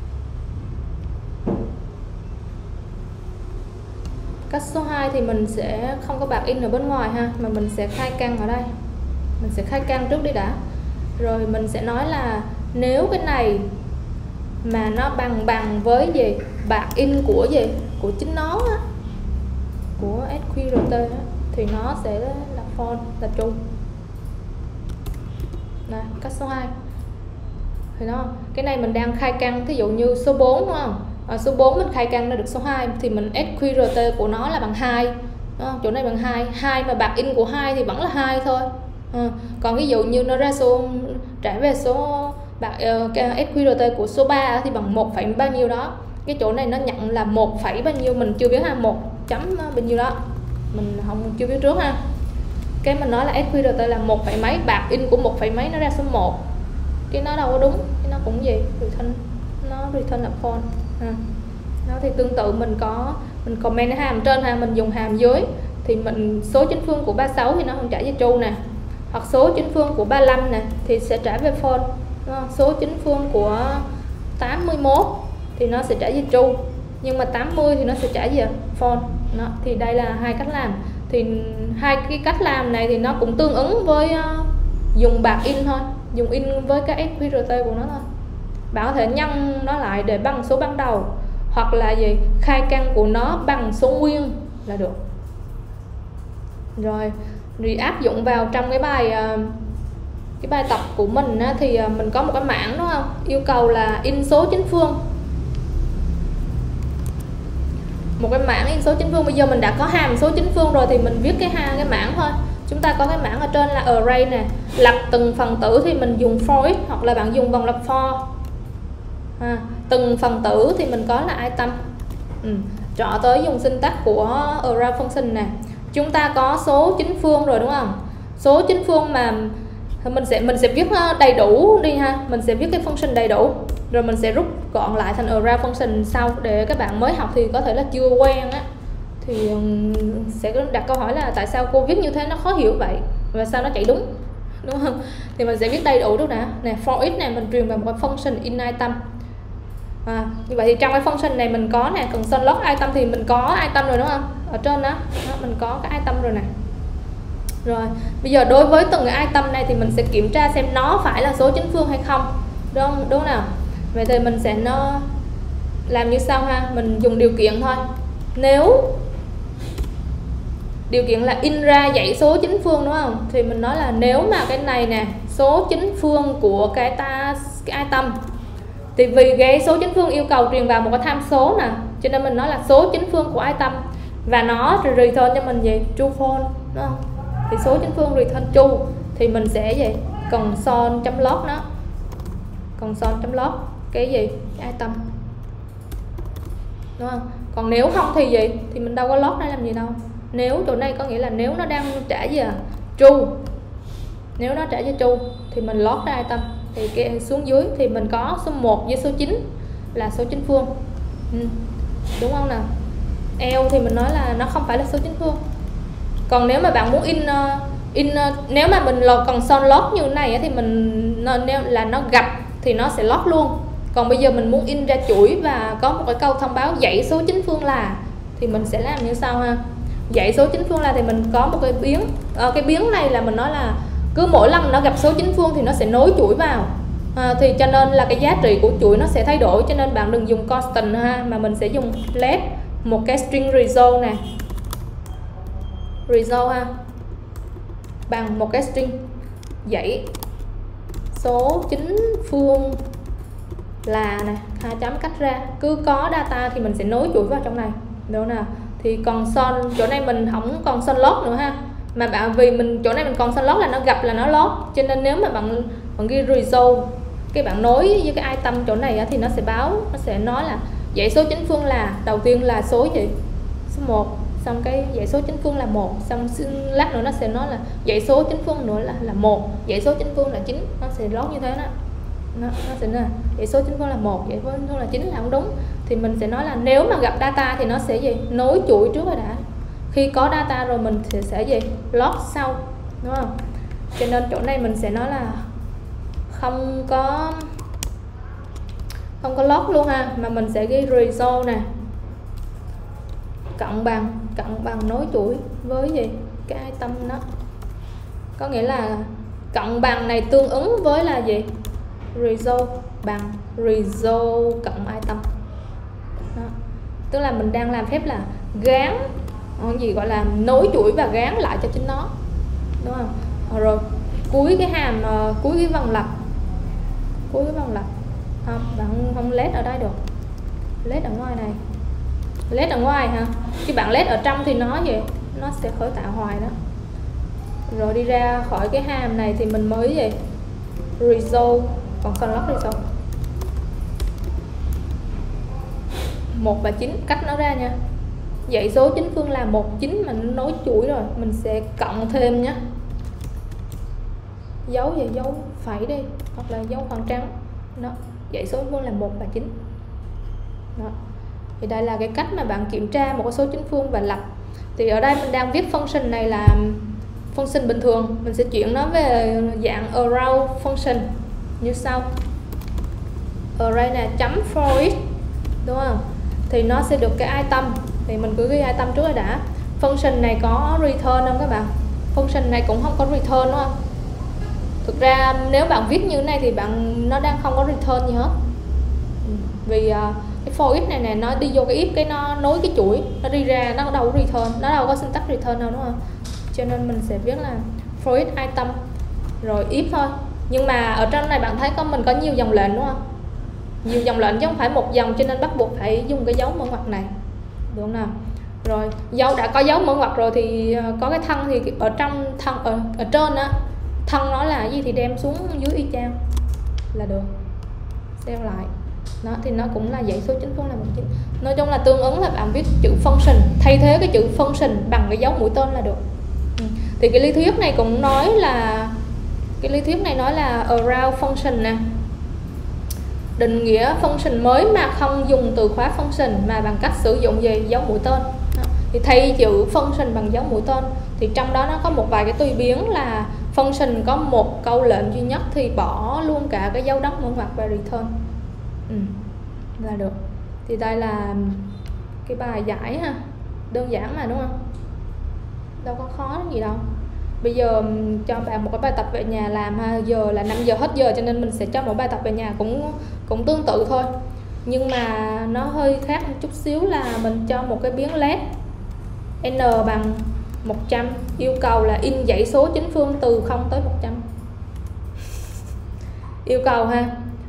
Cách số hai thì mình sẽ không có bạc in ở bên ngoài ha, mà mình sẽ khai căn ở đây. Mình sẽ khai căn trước đi đã. Rồi mình sẽ nói là nếu cái này mà nó bằng bằng với gì? Bạc in của gì? Của chính nó á, của sqrt á, thì nó sẽ là false, là true. Đây, cách số hai. Thì đó, cái này mình đang khai căn, thí dụ như số bốn đúng không? Ở số bốn mình khai căn ra được số hai thì mình sqrt của nó là bằng hai. Đó, chỗ này bằng hai, hai mà bạc in của hai thì vẫn là hai thôi. À, còn ví dụ như nó ra số trả về số bạc uh, sqrt của số ba thì bằng một phẩy bao nhiêu đó. Cái chỗ này nó nhận là một phẩy bao nhiêu mình chưa biết ha, một chấm bao nhiêu đó. Mình không chưa biết trước ha. Cái mình nói là sqrt là một phẩy mấy, bạc in của một phẩy mấy nó ra số một. Cái nó đâu có đúng, cái nó cũng gì? Return, nó return là false. À. Đó thì tương tự mình có mình comment hàm trên ha, mình dùng hàm dưới thì mình số chính phương của ba mươi sáu thì nó không trả về true nè, hoặc số chính phương của ba mươi lăm nè thì sẽ trả về false. Số chính phương của tám mươi mốt thì nó sẽ trả về true, nhưng mà tám mươi thì nó sẽ trả về false. Đó, thì đây là hai cách làm. Thì hai cái cách làm này thì nó cũng tương ứng với uh, dùng bạc in thôi, dùng in với cái sqrt của nó thôi. Bạn có thể nhân nó lại để bằng số ban đầu, hoặc là gì khai căn của nó bằng số nguyên là được. Rồi thì áp dụng vào trong cái bài cái bài tập của mình á, thì mình có một cái mảng đúng không, yêu cầu là in số chính phương, một cái mảng in số chính phương. Bây giờ mình đã có hàm số chính phương rồi thì mình viết cái ha cái mảng thôi. Chúng ta có cái mảng ở trên là array nè, lặp từng phần tử thì mình dùng for each, hoặc là bạn dùng vòng lặp for. À, từng phần tử thì mình có là item. Ừ. Trọ tới dùng syntax của array function nè. Chúng ta có số chính phương rồi đúng không? Số chính phương mà mình sẽ mình sẽ viết đầy đủ đi ha, mình sẽ viết cái function đầy đủ rồi mình sẽ rút gọn lại thành array function sau, để các bạn mới học thì có thể là chưa quen á thì sẽ đặt câu hỏi là tại sao cô viết như thế nó khó hiểu vậy và sao nó chạy đúng, đúng không? Thì mình sẽ viết đầy đủ trước đã nè. For each này mình truyền vào một cái function in item. À, như vậy thì trong cái function này mình có nè, console log item thì mình có item rồi đúng không? Ở trên đó, đó mình có cái item rồi nè. Rồi bây giờ đối với từng cái item này thì mình sẽ kiểm tra xem nó phải là số chính phương hay không, đúng không? Đúng nào? Vậy thì mình sẽ nó làm như sau ha, mình dùng điều kiện thôi. Nếu điều kiện là in ra dãy số chính phương đúng không? Thì mình nói là nếu mà cái này nè, số chính phương của cái ta cái item, thì vì cái số chính phương yêu cầu truyền vào một cái tham số nè, cho nên mình nói là số chính phương của item và nó return cho mình gì? True false, đúng không? Thì số chính phương return true thì mình sẽ gì? Console.log nó. Console.log cái gì? Cái item. Đúng không? Còn nếu không thì gì? Thì mình đâu có log đây làm gì đâu. Nếu chỗ này có nghĩa là nếu nó đang trả gì à? True. Nếu nó trả cho true thì mình log ra item. Thì cái xuống dưới thì mình có số một với số chín là số chính phương. Ừ. Đúng không nào? L thì mình nói là nó không phải là số chính phương. Còn nếu mà bạn muốn in uh, in uh, nếu mà mình là console log như thế này thì mình nếu là nó gặp thì nó sẽ log luôn. Còn bây giờ mình muốn in ra chuỗi và có một cái câu thông báo dãy số chính phương là, thì mình sẽ làm như sau ha. Dãy số chính phương là thì mình có một cái biến, à, cái biến này là mình nói là cứ mỗi lần nó gặp số chính phương thì nó sẽ nối chuỗi vào, à, thì cho nên là cái giá trị của chuỗi nó sẽ thay đổi, cho nên bạn đừng dùng constant ha, mà mình sẽ dùng let một cái string result này, result ha, bằng một cái string dãy số chính phương là này, hai chấm cách ra, cứ có data thì mình sẽ nối chuỗi vào trong này, được nào? Thì console chỗ này mình không console log nữa ha, mà bạn vì mình chỗ này mình console log là nó gặp là nó log, cho nên nếu mà bạn bạn ghi result cái bạn nối với cái item chỗ này thì nó sẽ báo, nó sẽ nói là dãy số chính phương là đầu tiên là số gì, số một, xong cái dãy số chính phương là một, xong lát nữa nó sẽ nói là dãy số chính phương nữa là là một, dãy số chính phương là chín, nó sẽ log như thế đó. Nó, nó sẽ là dãy số chính phương là một, dãy số chính phương là chín là không đúng, thì mình sẽ nói là nếu mà gặp data thì nó sẽ gì, nối chuỗi trước rồi đã, khi có data rồi mình sẽ, sẽ gì, log sau, đúng không? Cho nên chỗ này mình sẽ nói là không có không có log luôn ha, mà mình sẽ ghi result nè, cộng bằng cộng bằng nối chuỗi với gì, cái item đó, có nghĩa là cộng bằng này tương ứng với là gì, result bằng result cộng item đó. Tức là mình đang làm phép là gán, gì gọi là nối chuỗi và gán lại cho chính nó, đúng không? Rồi cuối cái hàm uh, cuối cái vòng lặp, cuối cái vòng lặp không, bạn không, không let ở đây được, let ở ngoài này, let ở ngoài ha, khi bạn let ở trong thì nó gì, nó sẽ khởi tạo hoài đó. Rồi đi ra khỏi cái hàm này thì mình mới gì, result, còn con log result một và chín, cách nó ra nha. Dãy số chính phương là một, chín mà nó nối chuỗi rồi, mình sẽ cộng thêm nhé, dấu gì, dấu phẩy đi, hoặc là dấu khoảng trắng đó, dãy số chính phương là một và chín đó. Thì đây là cái cách mà bạn kiểm tra một cái số chính phương và lặp. Thì ở đây mình đang viết function này là function bình thường, mình sẽ chuyển nó về dạng around function như sau. Array này chấm for each, đúng không? Thì nó sẽ được cái item, thì mình cứ ghi item trước rồi đã. Function này có return không các bạn? Function này cũng không có return, đúng không? Thực ra nếu bạn viết như thế này thì bạn nó đang không có return gì hết, vì uh, cái for each này này nó đi vô cái if, cái nó nối cái chuỗi, nó đi ra nó đâu có return, nó đâu có syntax return đâu, đúng không? Cho nên mình sẽ viết là for each item rồi if thôi. Nhưng mà ở trong này bạn thấy có mình có nhiều dòng lệnh, đúng không? Nhiều dòng lệnh chứ không phải một dòng, cho nên bắt buộc phải dùng cái dấu mở ngoặc này, đúng không nào? Rồi dấu đã có dấu mở ngoặc rồi thì có cái thân, thì ở trong thân ở, ở trên á, thân nó là cái gì thì đem xuống dưới y chang là được, xem lại nó thì nó cũng là dãy số chính phương là một chín. Nói chung là tương ứng là bạn viết chữ function, thay thế cái chữ function bằng cái dấu mũi tên là được. Ừ. Thì cái lý thuyết này cũng nói là cái lý thuyết này nói là around function nè, định nghĩa function mới mà không dùng từ khóa function mà bằng cách sử dụng gì, dấu mũi tên. Đó. Thì thay chữ function bằng dấu mũi tên, thì trong đó nó có một vài cái tùy biến là function có một câu lệnh duy nhất thì bỏ luôn cả cái dấu đắp mở ngoặc và return, ừ, là được. Thì đây là cái bài giải ha, đơn giản mà, đúng không? Đâu có khó gì đâu. Bây giờ cho bạn một cái bài tập về nhà làm ha, giờ là năm giờ hết giờ cho nên mình sẽ cho một bài tập về nhà cũng cũng tương tự thôi, nhưng mà nó hơi khác một chút xíu là mình cho một cái biến let n bằng một trăm, yêu cầu là in dãy số chính phương từ không tới một trăm, yêu cầu ha.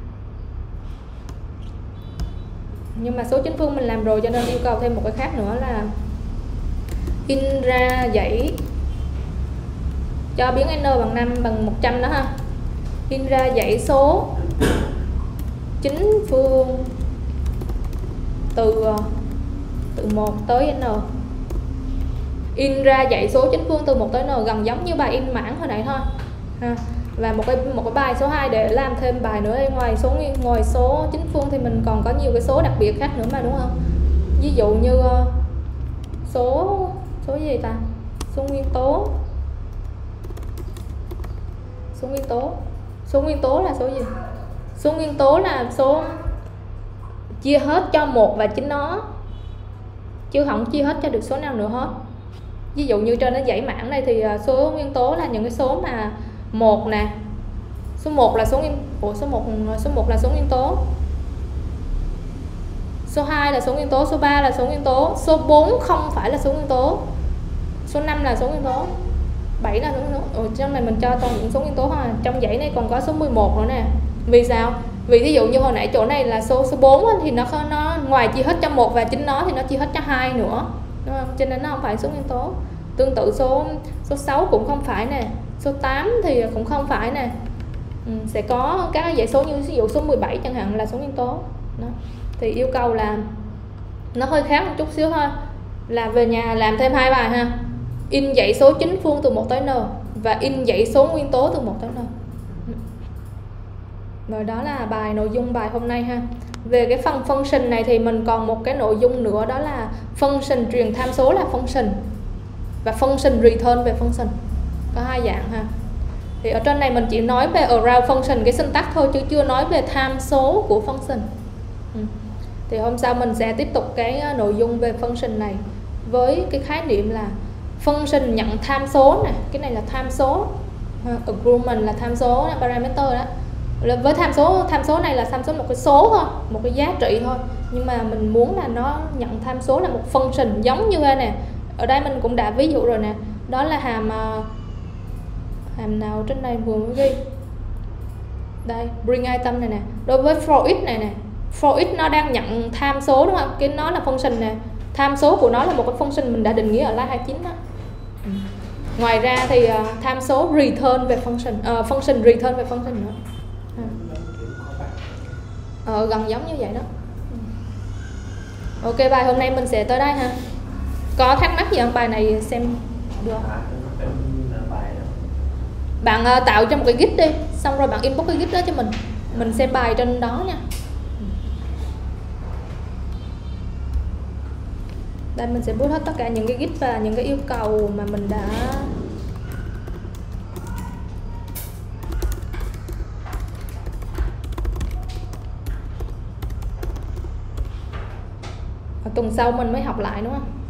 Nhưng mà số chính phương mình làm rồi cho nên yêu cầu thêm một cái khác nữa là in ra dãy, cho biến n bằng năm bằng một trăm đó ha, in ra dãy số chính phương từ từ một tới n, in ra dãy số chính phương từ một tới n, gần giống như bài in mảng hồi nãy thôi ha. Và một cái một cái bài số hai để làm thêm bài nữa, ngoài số ngoài số chính phương thì mình còn có nhiều cái số đặc biệt khác nữa mà, đúng không? Ví dụ như số số gì ta, số nguyên tố, số nguyên tố số nguyên tố là số gì? Số nguyên tố là số chia hết cho một và chính nó, chứ không chia hết cho được số nào nữa hết. Ví dụ như trên nó dãy mảng này thì số nguyên tố là những cái số mà một nè, số một là số nguyên Ủa, số một số một là số nguyên tố, số hai là số nguyên tố, số ba là số nguyên tố, số bốn không phải là số nguyên tố, số năm là số nguyên tố, bảy là số nguyên tố. Ủa, trong này mình cho toàn những số nguyên tố thôi. Trong dãy này còn có số mười một nữa nè. Vì sao? Vì ví dụ như hồi nãy chỗ này là số số bốn thì nó nó ngoài chia hết cho một và chính nó thì nó chia hết cho hai nữa, đúng không? Cho nên nó không phải số nguyên tố. Tương tự số số sáu cũng không phải nè, số tám thì cũng không phải nè. Ừ, sẽ có các dãy số như ví dụ số mười bảy chẳng hạn là số nguyên tố. Đó. Thì yêu cầu là nó hơi khác một chút xíu thôi, là về nhà làm thêm hai bài ha. In dãy số chính phương từ một tới n và in dãy số nguyên tố từ một tới n. Rồi đó là bài nội dung bài hôm nay ha. Về cái phần function này thì mình còn một cái nội dung nữa, đó là function truyền tham số là function và function return về function. Có hai dạng ha. Thì ở trên này mình chỉ nói về around function cái syntax thôi, chứ chưa nói về tham số của function. Ừ. Thì hôm sau mình sẽ tiếp tục cái nội dung về function này với cái khái niệm là function nhận tham số nè, cái này là tham số, argument là tham số, là parameter đó. Với tham số tham số này là tham số một cái số thôi, một cái giá trị thôi, nhưng mà mình muốn là nó nhận tham số là một function giống như đây nè. Ở đây mình cũng đã ví dụ rồi nè, đó là hàm hàm nào trên này vừa mới ghi đây, bring item này nè. Đối với for each này nè, for each nó đang nhận tham số đúng không, cái nó là function nè, tham số của nó là một cái function mình đã định nghĩa ở line hai mươi chín đó. Ừ. Ngoài ra thì uh, tham số return về function, uh, function return về function nữa. À. Ờ, gần giống như vậy đó. Ok, bài hôm nay mình sẽ tới đây ha. Có thắc mắc gì không? Bài này xem được. Bạn uh, tạo cho một cái git đi, xong rồi bạn inbox cái git đó cho mình, mình xem bài trên đó nha. Đây mình sẽ put hết tất cả những cái git và những cái yêu cầu mà mình đã ở tuần sau mình mới học lại đúng không?